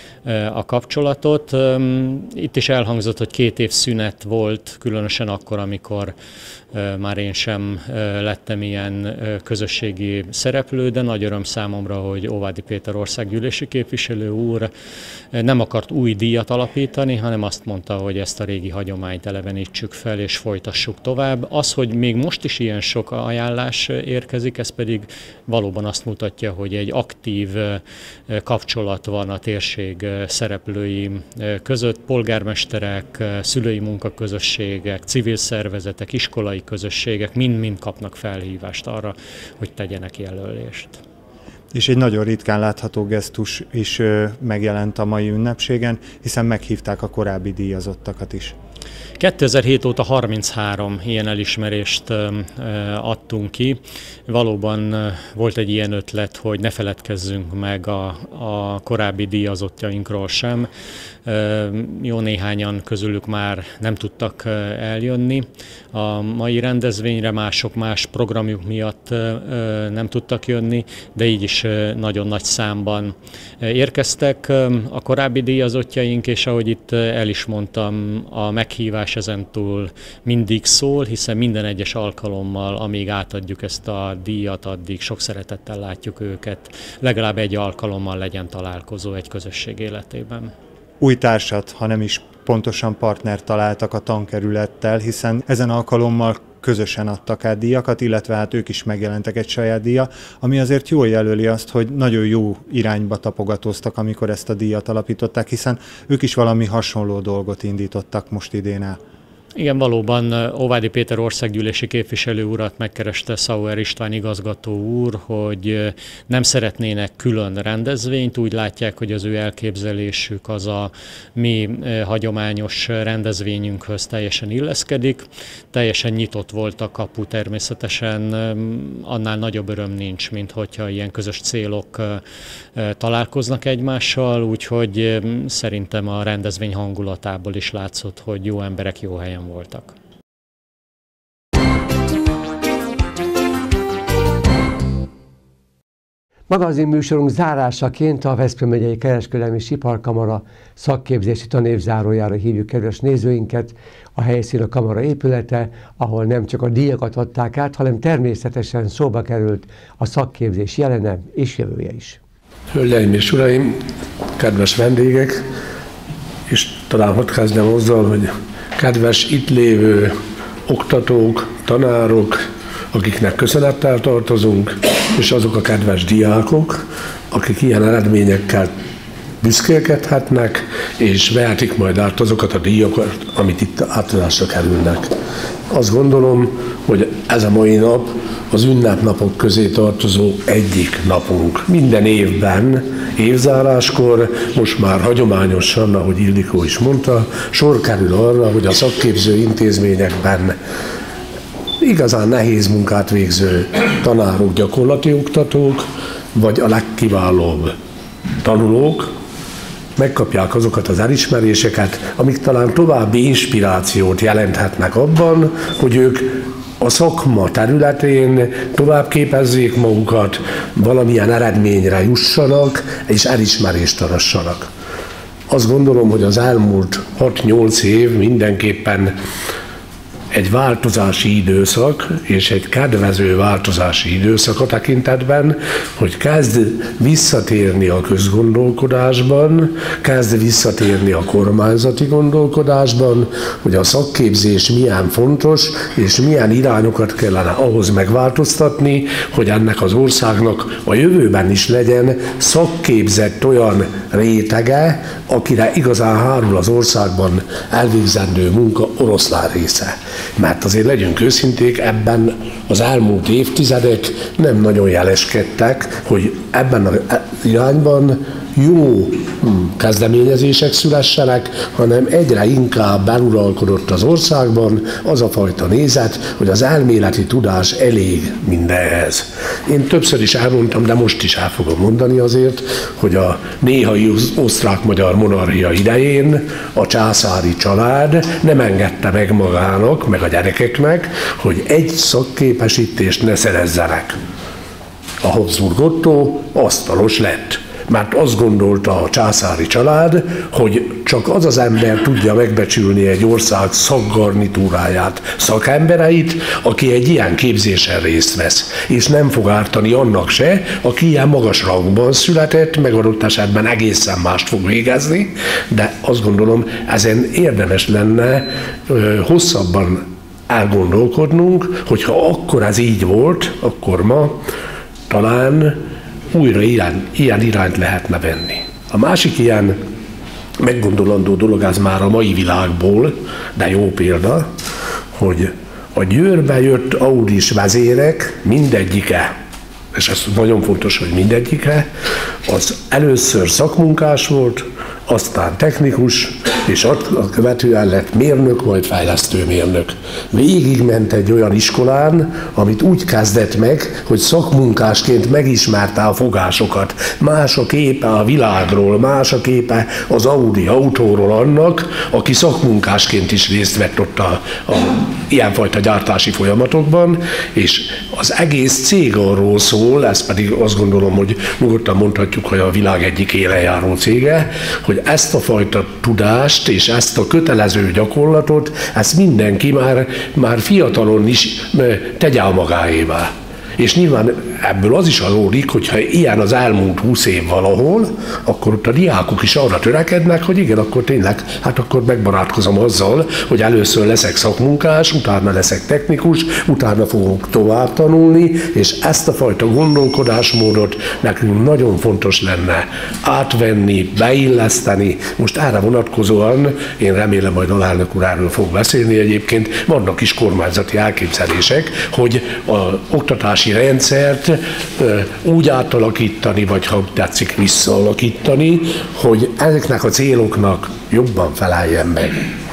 a kapcsolatot. Itt is elhangzott, hogy két év szünet volt, különösen akkor, amikor már én sem lettem ilyen közösségi szereplő, de nagy öröm számomra, hogy Óvádi Péter országgyűlési képviselő úr nem akart új díjat alapítani, hanem azt mondta, hogy ezt a régi hagyományt elevenítsük fel és folytassuk tovább. Az, hogy még most is ilyen sok ajánlás érkezik, ez pedig valóban azt mutatja, hogy egy aktív kapcsolat van a térség szereplői között, polgármesterek, szülői munkaközösségek, civil szervezetek, iskolai közösségek mind-mind kapnak felhívást arra, hogy tegyenek jelölést. És egy nagyon ritkán látható gesztus is megjelent a mai ünnepségen, hiszen meghívták a korábbi díjazottakat is. kétezer-hét óta harminchárom ilyen elismerést adtunk ki. Valóban volt egy ilyen ötlet, hogy ne feledkezzünk meg a, a korábbi díjazottjainkról sem. Jó néhányan közülük már nem tudtak eljönni a mai rendezvényre, mások más programjuk miatt nem tudtak jönni, de így is nagyon nagy számban érkeztek a korábbi díjazottjaink, és ahogy itt el is mondtam, a meghívás ezentúl mindig szól, hiszen minden egyes alkalommal, amíg átadjuk ezt a díjat, addig sok szeretettel látjuk őket. Legalább egy alkalommal legyen találkozó egy közösség életében. Új társat, ha nem is pontosan partnert találtak a tankerülettel, hiszen ezen alkalommal közösen adtak át díjakat, illetve hát ők is megjelentek egy saját díja, ami azért jól jelöli azt, hogy nagyon jó irányba tapogatóztak, amikor ezt a díjat alapították, hiszen ők is valami hasonló dolgot indítottak most idén el. Igen, valóban Óvádi Péter országgyűlési képviselő urat megkereste Sauer István igazgató úr, hogy nem szeretnének külön rendezvényt, úgy látják, hogy az ő elképzelésük az a mi hagyományos rendezvényünkhöz teljesen illeszkedik. Teljesen nyitott volt a kapu, természetesen annál nagyobb öröm nincs, mint hogyha ilyen közös célok találkoznak egymással, úgyhogy szerintem a rendezvény hangulatából is látszott, hogy jó emberek jó helyen voltak. Magazinműsorunk zárásaként a Veszprém megyei Kereskedelmi és Iparkamara szakképzési tanévzárójára hívjuk kedves nézőinket. A helyszín a kamara épülete, ahol nem csak a díjakat adták át, hanem természetesen szóba került a szakképzés jelene és jövője is. Hölgyeim és uraim, kedves vendégek! és talán hadd kezdem azzal, hogy kedves itt lévő oktatók, tanárok, akiknek köszönettel tartozunk, és azok a kedves diákok, akik ilyen eredményekkel büszkélkedhetnek, és vehetik majd át azokat a díjakat, amit itt átadásra kerülnek. Azt gondolom, hogy ez a mai nap az ünnepnapok közé tartozó egyik napunk. Minden évben, évzáráskor, most már hagyományosan, ahogy Ildikó is mondta, sor kerül arra, hogy a szakképző intézményekben igazán nehéz munkát végző tanárok, gyakorlati oktatók, vagy a legkiválóbb tanulók megkapják azokat az elismeréseket, amik talán további inspirációt jelenthetnek abban, hogy ők a szakma területén tovább képezzék magukat, valamilyen eredményre jussanak, és elismerést arassanak. Azt gondolom, hogy az elmúlt hat-nyolc év mindenképpen egy változási időszak, és egy kedvező változási időszak a tekintetben, hogy kezd visszatérni a közgondolkodásban, kezd visszatérni a kormányzati gondolkodásban, hogy a szakképzés milyen fontos, és milyen irányokat kellene ahhoz megváltoztatni, hogy ennek az országnak a jövőben is legyen szakképzett olyan rétege, akire igazán hárul az országban elvégzendő munka oroszlán része. Mert azért legyünk őszinték, ebben az elmúlt évtizedek nem nagyon jeleskedtek, hogy ebben az irányban jó kezdeményezések szülessenek, hanem egyre inkább beluralkodott az országban az a fajta nézet, hogy az elméleti tudás elég mindenhez. Én többször is elmondtam, de most is el fogom mondani azért, hogy a néhai osztrák-magyar monarchia idején a császári család nem engedte meg magának, meg a gyerekeknek, hogy egy szakképesítést ne szerezzenek. A Habsburg Otto asztalos lett. Mert azt gondolta a császári család, hogy csak az az ember tudja megbecsülni egy ország szakgarnitúráját, szakembereit, aki egy ilyen képzésen részt vesz, és nem fog ártani annak se, aki ilyen magas rangban született, meg adott esetben egészen mást fog végezni, de azt gondolom, ezen érdemes lenne ö, hosszabban elgondolkodnunk, hogyha akkor ez így volt, akkor ma talán újra ilyen, ilyen irányt lehetne venni. A másik ilyen meggondolandó dolog, ez már a mai világból, de jó példa, hogy a Győrbe jött Audis vezérek mindegyike, és ez nagyon fontos, hogy mindegyike, az először szakmunkás volt, aztán technikus, és azt követően lett mérnök, majd fejlesztőmérnök. Végigment egy olyan iskolán, amit úgy kezdett meg, hogy szakmunkásként megismerte a fogásokat. Más a képe a világról, más a képe az Audi autóról annak, aki szakmunkásként is részt vett ott a, a ilyenfajta gyártási folyamatokban, és az egész cég arról szól, ezt pedig azt gondolom, hogy nyugodtan mondhatjuk, hogy a világ egyik élenjáró cége, hogy ezt a fajta tudást és ezt a kötelező gyakorlatot, ezt mindenki már, már fiatalon is tegye a magáévá. És nyilván ebből az is adódik, hogyha ilyen az elmúlt húsz év valahol, akkor ott a diákok is arra törekednek, hogy igen, akkor tényleg, hát akkor megbarátkozom azzal, hogy először leszek szakmunkás, utána leszek technikus, utána fogok tovább tanulni, és ezt a fajta gondolkodásmódot nekünk nagyon fontos lenne átvenni, beilleszteni. Most erre vonatkozóan, én remélem majd alelnök úr erről fog beszélni egyébként, vannak is kormányzati elképzelések, hogy az oktatási rendszert úgy átalakítani, vagy ha tetszik visszaalakítani, hogy ezeknek a céloknak jobban feleljen meg.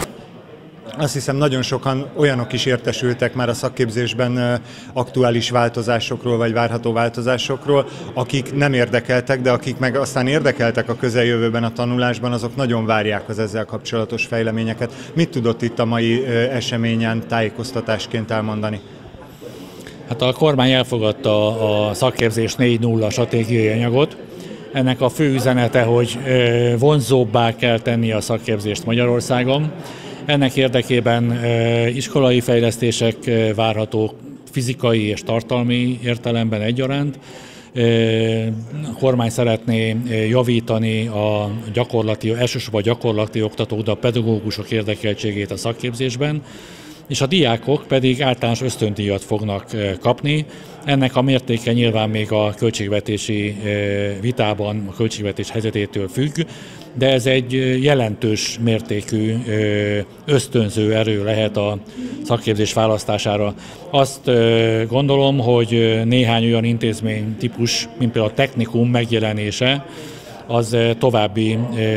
Azt hiszem, nagyon sokan olyanok is értesültek már a szakképzésben aktuális változásokról, vagy várható változásokról, akik nem érdekeltek, de akik meg aztán érdekeltek a közeljövőben a tanulásban, azok nagyon várják az ezzel kapcsolatos fejleményeket. Mit tudott itt a mai eseményen tájékoztatásként elmondani? Hát a kormány elfogadta a szakképzés négy nulla stratégiai anyagot. Ennek a fő üzenete, hogy vonzóbbá kell tenni a szakképzést Magyarországon. Ennek érdekében iskolai fejlesztések várhatók fizikai és tartalmi értelemben egyaránt. A kormány szeretné javítani a gyakorlati, elsősorban a gyakorlati oktatók, de a pedagógusok érdekeltségét a szakképzésben, és a diákok pedig általános ösztöndíjat fognak kapni. Ennek a mértéke nyilván még a költségvetési vitában, a költségvetés helyzetétől függ, de ez egy jelentős mértékű ösztönző erő lehet a szakképzés választására. Azt gondolom, hogy néhány olyan intézmény típus, mint például a technikum megjelenése, az további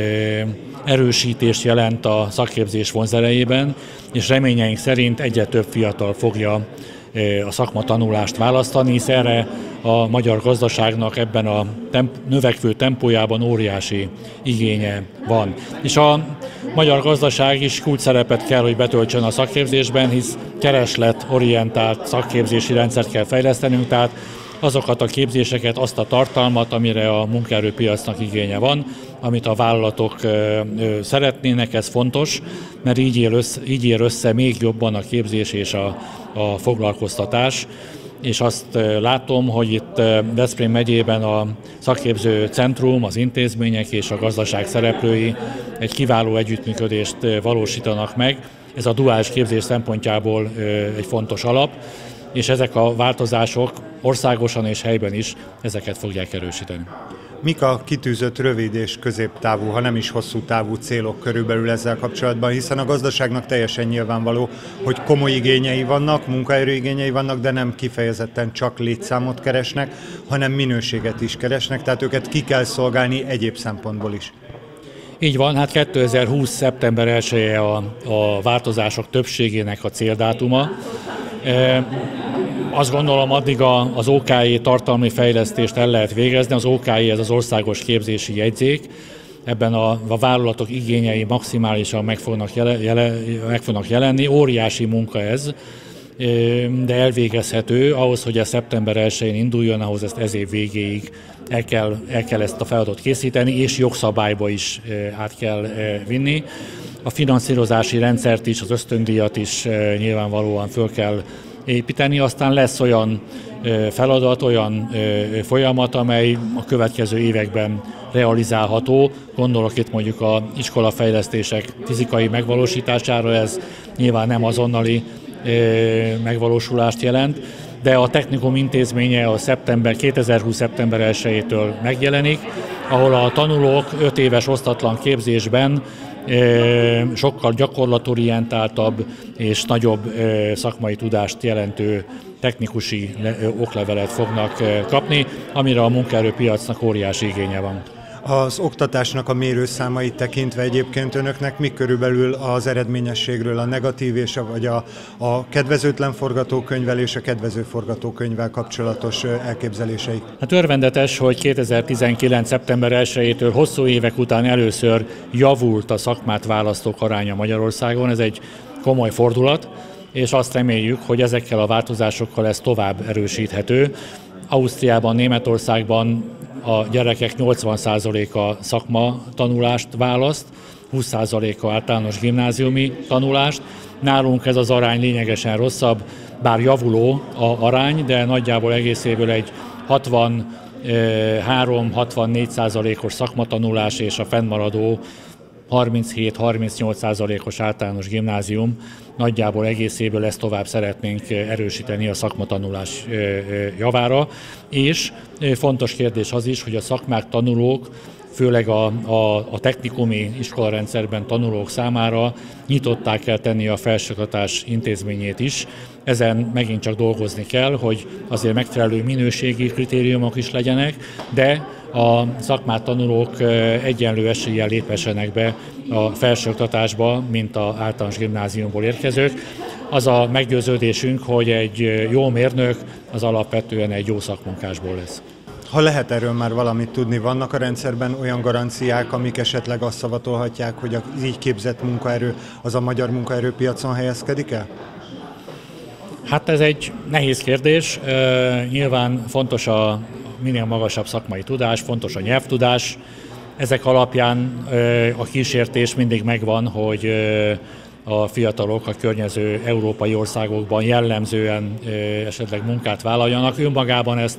erősítést jelent a szakképzés vonzerejében, és reményeink szerint egyre több fiatal fogja a szakmatanulást választani, hisz erre a magyar gazdaságnak ebben a temp- növekvő tempójában óriási igénye van. És a magyar gazdaság is kulcsszerepet kell, hogy betöltsön a szakképzésben, hisz keresletorientált szakképzési rendszert kell fejlesztenünk, tehát azokat a képzéseket, azt a tartalmat, amire a munkaerőpiacnak igénye van, amit a vállalatok szeretnének, ez fontos, mert így ér össze, így ér össze még jobban a képzés és a, a foglalkoztatás. És azt látom, hogy itt Veszprém megyében a szakképző centrum, az intézmények és a gazdaság szereplői egy kiváló együttműködést valósítanak meg. Ez a duális képzés szempontjából egy fontos alap, és ezek a változások országosan és helyben is ezeket fogják erősíteni. Mik a kitűzött rövid és középtávú, ha nem is hosszú távú célok körülbelül ezzel kapcsolatban, hiszen a gazdaságnak teljesen nyilvánvaló, hogy komoly igényei vannak, munkaerőigényei vannak, de nem kifejezetten csak létszámot keresnek, hanem minőséget is keresnek, tehát őket ki kell szolgálni egyéb szempontból is. Így van, hát kétezer-húsz. szeptember elseje a, a változások többségének a céldátuma. E, azt gondolom, addig a, az o ká é tartalmi fejlesztést el lehet végezni. Az o ká é ez az országos képzési jegyzék. Ebben a, a vállalatok igényei maximálisan meg fognak, jele, jele, meg fognak jelenni. Óriási munka ez, de elvégezhető. Ahhoz, hogy ez szeptember elsején induljon, ahhoz ezt ez év végéig el kell, el kell ezt a feladatot készíteni, és jogszabályba is át kell vinni. A finanszírozási rendszert is, az ösztöndíjat is nyilvánvalóan föl kell építeni, aztán lesz olyan feladat, olyan folyamat, amely a következő években realizálható. Gondolok itt mondjuk az iskolafejlesztések fizikai megvalósítására, ez nyilván nem azonnali megvalósulást jelent, de a technikum intézménye a szeptember, kétezer-húsz. szeptember elsejétől megjelenik, ahol a tanulók öt éves osztatlan képzésben sokkal gyakorlatorientáltabb és nagyobb szakmai tudást jelentő technikusi oklevelet fognak kapni, amire a munkaerőpiacnak óriási igénye van. Az oktatásnak a mérőszámait tekintve egyébként önöknek mi körülbelül az eredményességről a negatív és a, vagy a, a kedvezőtlen forgatókönyvvel és a kedvező forgatókönyvvel kapcsolatos elképzeléseik? Hát örvendetes, hogy kétezer-tizenkilenc. szeptember elsejétől hosszú évek után először javult a szakmát választók aránya Magyarországon. Ez egy komoly fordulat, és azt reméljük, hogy ezekkel a változásokkal ez tovább erősíthető. Ausztriában, Németországban a gyerekek nyolcvan százaléka szakma tanulást választ, húsz százaléka általános gimnáziumi tanulást. Nálunk ez az arány lényegesen rosszabb, bár javuló a arány, de nagyjából egészéből egy hatvanhárom-hatvannégy százalékos szakmatanulás és a fennmaradó harminchét-harmincnyolc százalékos általános gimnázium, nagyjából egészéből ezt tovább szeretnénk erősíteni a szakmatanulás javára, és fontos kérdés az is, hogy a szakmák tanulók, főleg a, a, a technikumi iskolarendszerben tanulók számára nyitottá kell tenni a felsőoktatás intézményét is. Ezen megint csak dolgozni kell, hogy azért megfelelő minőségi kritériumok is legyenek, de a szakmát tanulók egyenlő eséllyel léphessenek be a felsőoktatásba, mint az általános gimnáziumból érkezők. Az a meggyőződésünk, hogy egy jó mérnök az alapvetően egy jó szakmunkásból lesz. Ha lehet erről már valamit tudni, vannak a rendszerben olyan garanciák, amik esetleg azt szavatolhatják, hogy az így képzett munkaerő az a magyar munkaerőpiacon helyezkedik el? Hát ez egy nehéz kérdés. Nyilván fontos a minél magasabb szakmai tudás, fontos a nyelvtudás. Ezek alapján a kísértés mindig megvan, hogy a fiatalok a környező európai országokban jellemzően esetleg munkát vállaljanak. Önmagában ezt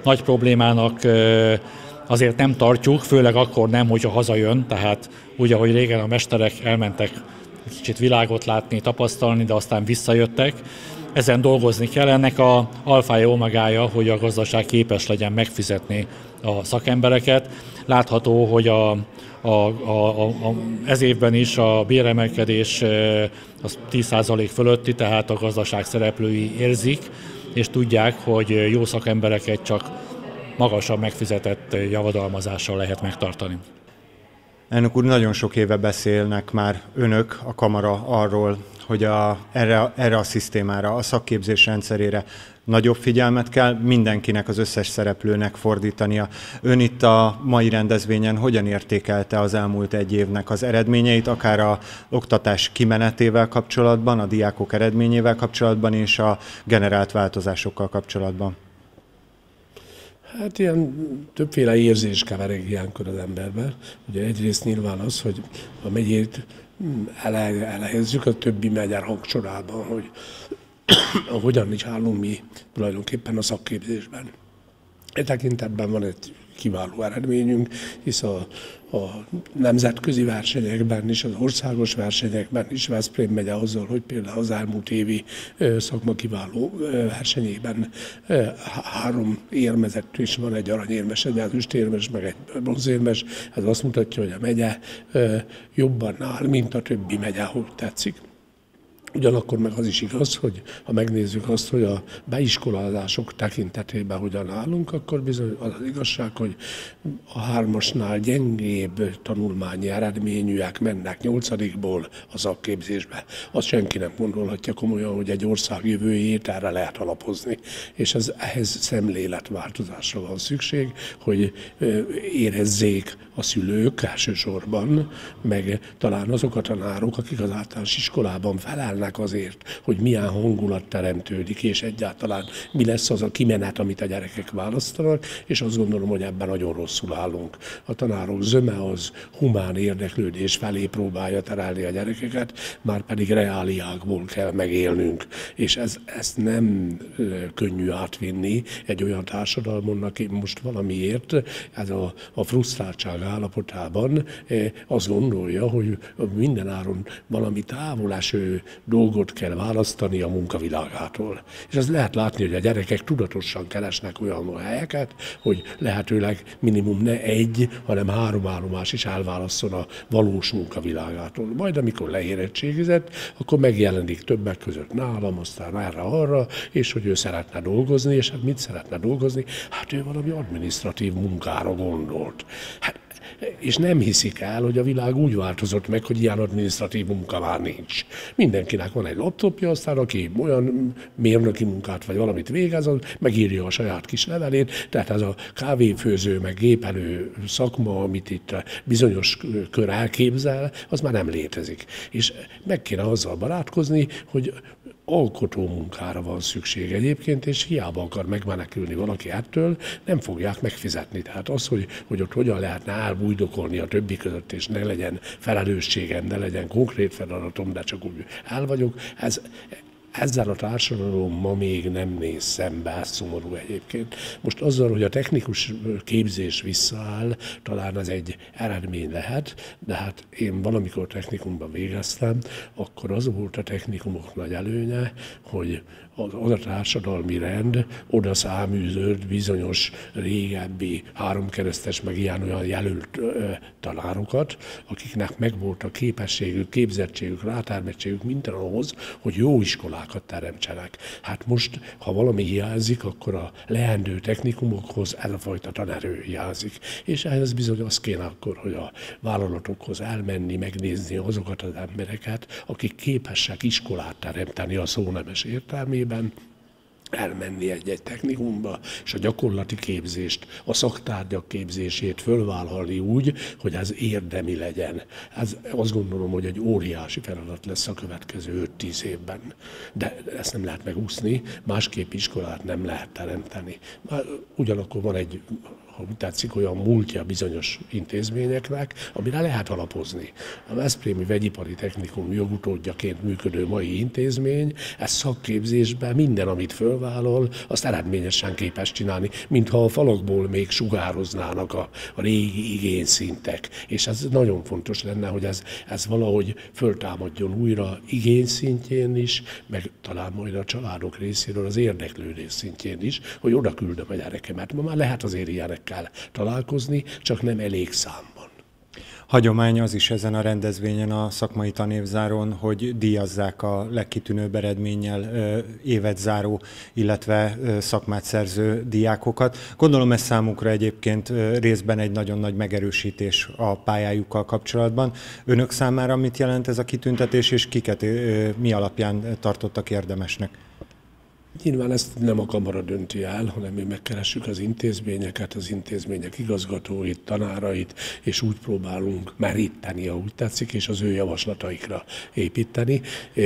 nagy problémának azért nem tartjuk, főleg akkor nem, hogyha hazajön, tehát úgy, ahogy régen a mesterek elmentek kicsit világot látni, tapasztalni, de aztán visszajöttek. Ezen dolgozni kell, ennek a alfája, omegája, hogy a gazdaság képes legyen megfizetni a szakembereket. Látható, hogy a, a, a, a, ez évben is a béremelkedés az tíz százalék fölötti, tehát a gazdaság szereplői érzik, és tudják, hogy jó szakembereket csak magasabb megfizetett javadalmazással lehet megtartani. Elnök úr, nagyon sok éve beszélnek már önök, a kamara arról, hogy a, erre, erre a szisztémára, a szakképzés rendszerére nagyobb figyelmet kell mindenkinek, az összes szereplőnek fordítania. Ön itt a mai rendezvényen hogyan értékelte az elmúlt egy évnek az eredményeit, akár az oktatás kimenetével kapcsolatban, a diákok eredményével kapcsolatban és a generált változásokkal kapcsolatban? Hát ilyen többféle érzés keveredik ilyenkor az emberben. Ugye egyrészt nyilván az, hogy a megyét elhelyezzük a többi megye rangsorában, hogy hogyan is állunk mi tulajdonképpen a szakképzésben. E tekintetben van egy kiváló eredményünk, hisz a, a nemzetközi versenyekben is, az országos versenyekben is Veszprém megye azzal, hogy például az elmúlt évi szakma kiváló versenyében három érmezett is van, egy aranyérmes, egy ezüstérmes, meg egy bronzérmes. Ez azt mutatja, hogy a megye jobban áll, mint a többi megye, ahol tetszik. Ugyanakkor meg az is igaz, hogy ha megnézzük azt, hogy a beiskolázások tekintetében hogyan állunk, akkor bizony az az igazság, hogy a hármasnál gyengébb tanulmányi eredményűek mennek nyolcadikból a szakképzésbe. Azt senki nem gondolhatja komolyan, hogy egy ország jövőjét erre lehet alapozni. És ez, ehhez szemléletváltozásra van szükség, hogy érezzék a szülők elsősorban, meg talán azok a tanárok, akik az általános iskolában felelnek azért, hogy milyen hangulat teremtődik, és egyáltalán mi lesz az a kimenet, amit a gyerekek választanak, és azt gondolom, hogy ebben nagyon rosszul állunk. A tanárok zöme az humán érdeklődés felé próbálja terelni a gyerekeket, már pedig reáliákból kell megélnünk, és ez, ezt nem könnyű átvinni egy olyan társadalmon, aki most valamiért ez a, a frusztráltság állapotában azt gondolja, hogy mindenáron valami távoleső dolgot kell választani a munkavilágától. És ez lehet látni, hogy a gyerekek tudatosan keresnek olyan helyeket, hogy lehetőleg minimum ne egy, hanem három állomás is elválasszon a valós munkavilágától. Majd amikor leérettségizett, akkor megjelenik többek között nálam, aztán erre-arra, és hogy ő szeretne dolgozni, és hát mit szeretne dolgozni? Hát ő valami adminisztratív munkára gondolt. Hát és nem hiszik el, hogy a világ úgy változott meg, hogy ilyen adminisztratív munka már nincs. Mindenkinek van egy laptopja, aztán aki olyan mérnöki munkát vagy valamit végez, az megírja a saját kis levelét, tehát ez a kávéfőző, meg gépelő szakma, amit itt bizonyos kör elképzel, az már nem létezik. És meg kéne azzal barátkozni, hogy alkotó munkára van szükség egyébként, és hiába akar megmenekülni valaki ettől, nem fogják megfizetni. Tehát az, hogy, hogy ott hogyan lehetne elbújdokolni a többi között, és ne legyen felelősségem, ne legyen konkrét feladatom, de csak úgy el vagyok, ez, ezzel a társadalom ma még nem néz szembe, ez szomorú egyébként. Most azzal, hogy a technikus képzés visszaáll, talán ez egy eredmény lehet, de hát én valamikor technikumban végeztem, akkor az volt a technikumok nagy előnye, hogy az a társadalmi rend oda száműzött bizonyos régebbi háromkeresztes, meg ilyen-olyan jelölt ö, tanárokat, akiknek megvolt a képességük, képzettségük, rátermettségük minden ahhoz, hogy jó iskolákat teremtsenek. Hát most, ha valami hiányzik, akkor a leendő technikumokhoz ez a fajta tanerő hiányzik. És ehhez bizony az kéne akkor, hogy a vállalatokhoz elmenni, megnézni azokat az embereket, akik képesek iskolát teremteni a szó nemes értelmében, elmenni egy-egy technikumba, és a gyakorlati képzést, a szaktárgyak képzését fölvállalni úgy, hogy ez érdemi legyen. Ez, azt gondolom, hogy egy óriási feladat lesz a következő öt-tíz évben. De ezt nem lehet megúszni, másképp iskolát nem lehet teremteni. Ugyanakkor van egy ha úgy tetszik, olyan múltja bizonyos intézményeknek, amire lehet alapozni. A Veszprémi Vegyipari Technikum jogutódjaként működő mai intézmény, ez szakképzésben minden, amit fölvállal, azt eredményesen képes csinálni, mintha a falakból még sugároznának a, a régi igényszintek. És ez nagyon fontos lenne, hogy ez, ez valahogy föltámadjon újra igényszintjén is, meg talán majd a családok részéről az érdeklődés szintjén is, hogy oda küldöm a gyerekemet. Ma már lehet azért ilyenekkel találkozni, csak nem elég számban. Hagyomány az is ezen a rendezvényen, a szakmai tanévzáron, hogy díjazzák a legkitűnőbb eredménnyel évetzáró, illetve szakmát szerző diákokat. Gondolom ez számukra egyébként részben egy nagyon nagy megerősítés a pályájukkal kapcsolatban. Önök számára mit jelent ez a kitüntetés, és kiket mi alapján tartottak érdemesnek? Nyilván ezt nem a kamara dönti el, hanem mi megkeressük az intézményeket, az intézmények igazgatóit, tanárait, és úgy próbálunk meríteni, ha úgy tetszik, és az ő javaslataikra építeni.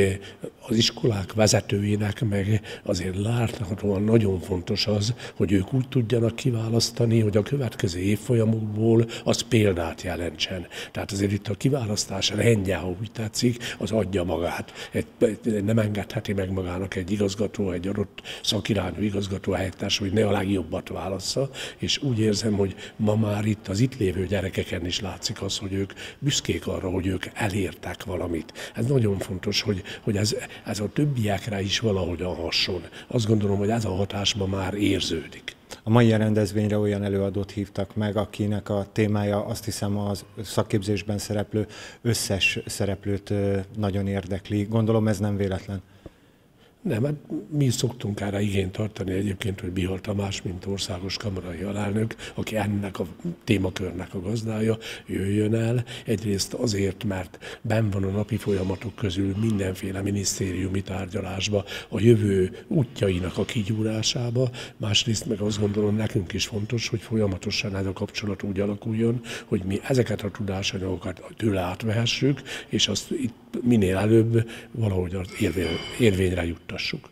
Az iskolák vezetőinek meg azért láthatóan nagyon fontos az, hogy ők úgy tudjanak kiválasztani, hogy a következő évfolyamokból az példát jelentsen. Tehát azért itt a kiválasztás rendje, ha úgy tetszik, az adja magát. Nem engedheti meg magának egy igazgató, egy adott szakirányú igazgató helyettes, hogy ne a legjobbat válassza, és úgy érzem, hogy ma már itt az itt lévő gyerekeken is látszik az, hogy ők büszkék arra, hogy ők elértek valamit. Ez nagyon fontos, hogy, hogy ez, ez a többiekre is valahogyan hasson. Azt gondolom, hogy ez a hatás ma már érződik. A mai rendezvényre olyan előadót hívtak meg, akinek a témája, azt hiszem, a szakképzésben szereplő összes szereplőt nagyon érdekli. Gondolom ez nem véletlen. Nem, hát mi szoktunk erre igényt tartani egyébként, hogy Bihar Tamás, mint országos kamarai alelnök, aki ennek a témakörnek a gazdája, jöjjön el. Egyrészt azért, mert benn van a napi folyamatok közül mindenféle minisztériumi tárgyalásba, a jövő útjainak a kigyúrásába, másrészt meg azt gondolom, nekünk is fontos, hogy folyamatosan ez a kapcsolat úgy alakuljon, hogy mi ezeket a tudásanyagokat tőle átvehessük, és azt itt minél előbb valahogy az érvény, érvényre juttassuk.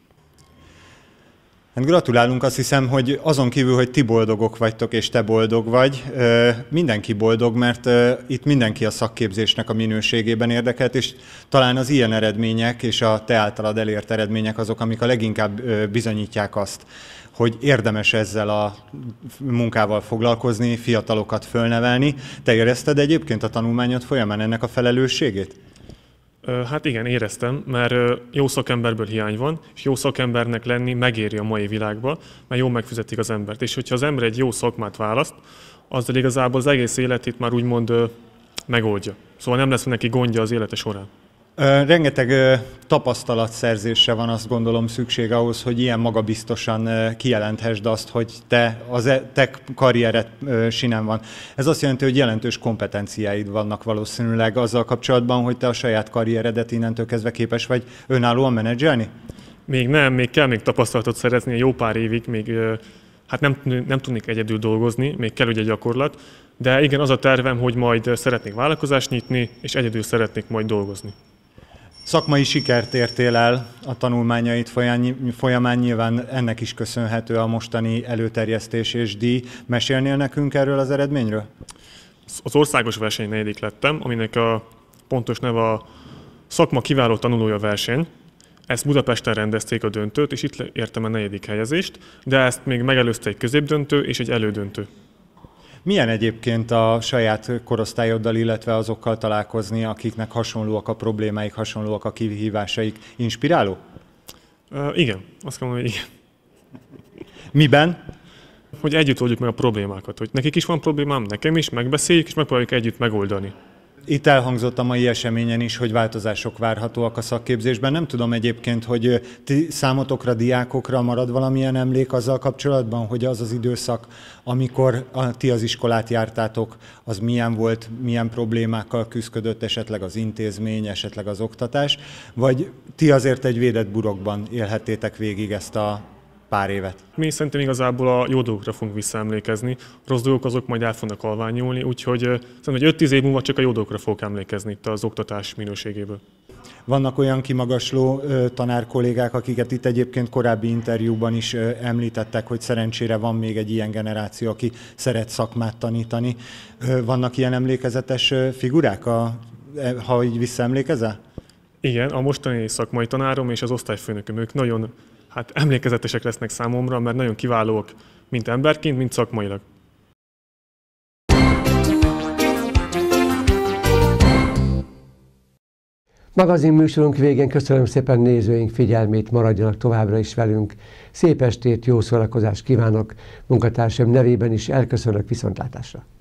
Hát gratulálunk, azt hiszem, hogy azon kívül, hogy ti boldogok vagytok és te boldog vagy, mindenki boldog, mert itt mindenki a szakképzésnek a minőségében érdekelt, és talán az ilyen eredmények és a te általad elért eredmények azok, amik a leginkább bizonyítják azt, hogy érdemes ezzel a munkával foglalkozni, fiatalokat fölnevelni. Te érezted egyébként a tanulmányod folyamán ennek a felelősségét? Hát igen, éreztem, mert jó szakemberből hiány van, és jó szakembernek lenni megéri a mai világban, mert jól megfizetik az embert. És hogyha az ember egy jó szakmát választ, azzal igazából az egész életét már úgymond megoldja. Szóval nem lesz neki gondja az élete során. Rengeteg tapasztalatszerzésre van, azt gondolom, szükség ahhoz, hogy ilyen magabiztosan kijelenthessd azt, hogy te, az te karriered sinen van. Ez azt jelenti, hogy jelentős kompetenciáid vannak valószínűleg azzal kapcsolatban, hogy te a saját karrieredet innentől kezdve képes vagy önállóan menedzselni? Még nem, még kell még tapasztalatot szerezni, jó pár évig még hát nem, nem tudnék egyedül dolgozni, még kell ugye gyakorlat, de igen, az a tervem, hogy majd szeretnék vállalkozást nyitni, és egyedül szeretnék majd dolgozni. Szakmai sikert értél el a tanulmányaid folyamán, nyilván ennek is köszönhető a mostani előterjesztés és díj. Mesélnél nekünk erről az eredményről? Az országos verseny negyedik lettem, aminek a pontos neve a szakma kiváló tanulója verseny. Ezt Budapesten rendezték a döntőt, és itt értem a negyedik helyezést, de ezt még megelőzte egy középdöntő és egy elődöntő. Milyen egyébként a saját korosztályoddal, illetve azokkal találkozni, akiknek hasonlóak a problémáik, hasonlóak a kihívásaik? Inspiráló? Uh, igen, azt kell mondani, hogy igen. Miben? Hogy együtt oldjuk meg a problémákat, hogy nekik is van problémám, nekem is, megbeszéljük, és megpróbáljuk együtt megoldani. Itt elhangzott a mai eseményen is, hogy változások várhatóak a szakképzésben. Nem tudom egyébként, hogy ti számotokra, diákokra marad valamilyen emlék azzal kapcsolatban, hogy az az időszak, amikor a, ti az iskolát jártátok, az milyen volt, milyen problémákkal küszködött esetleg az intézmény, esetleg az oktatás, vagy ti azért egy védett burokban élhettétek végig ezt a pár évet? Mi szerintem igazából a jó dolgokra fogunk visszaemlékezni, rossz dolgok azok majd el fognak halványulni, úgyhogy szerintem, hogy öt-tíz év múlva csak a jó dolgokra fogok emlékezni itt az oktatás minőségéből. Vannak olyan kimagasló tanár kollégák, akiket itt egyébként korábbi interjúban is említettek, hogy szerencsére van még egy ilyen generáció, aki szeret szakmát tanítani. Vannak ilyen emlékezetes figurák, a, ha így visszaemlékezel? Igen, a mostani szakmai tanárom és az osztályfőnököm, ők nagyon hát, emlékezetesek lesznek számomra, mert nagyon kiválóak, mint emberként, mint szakmailag. Magazin műsorunk végén köszönöm szépen nézőink figyelmét, maradjanak továbbra is velünk. Szép estét, jó szórakozást kívánok, munkatársaim nevében is elköszönök, viszontlátásra.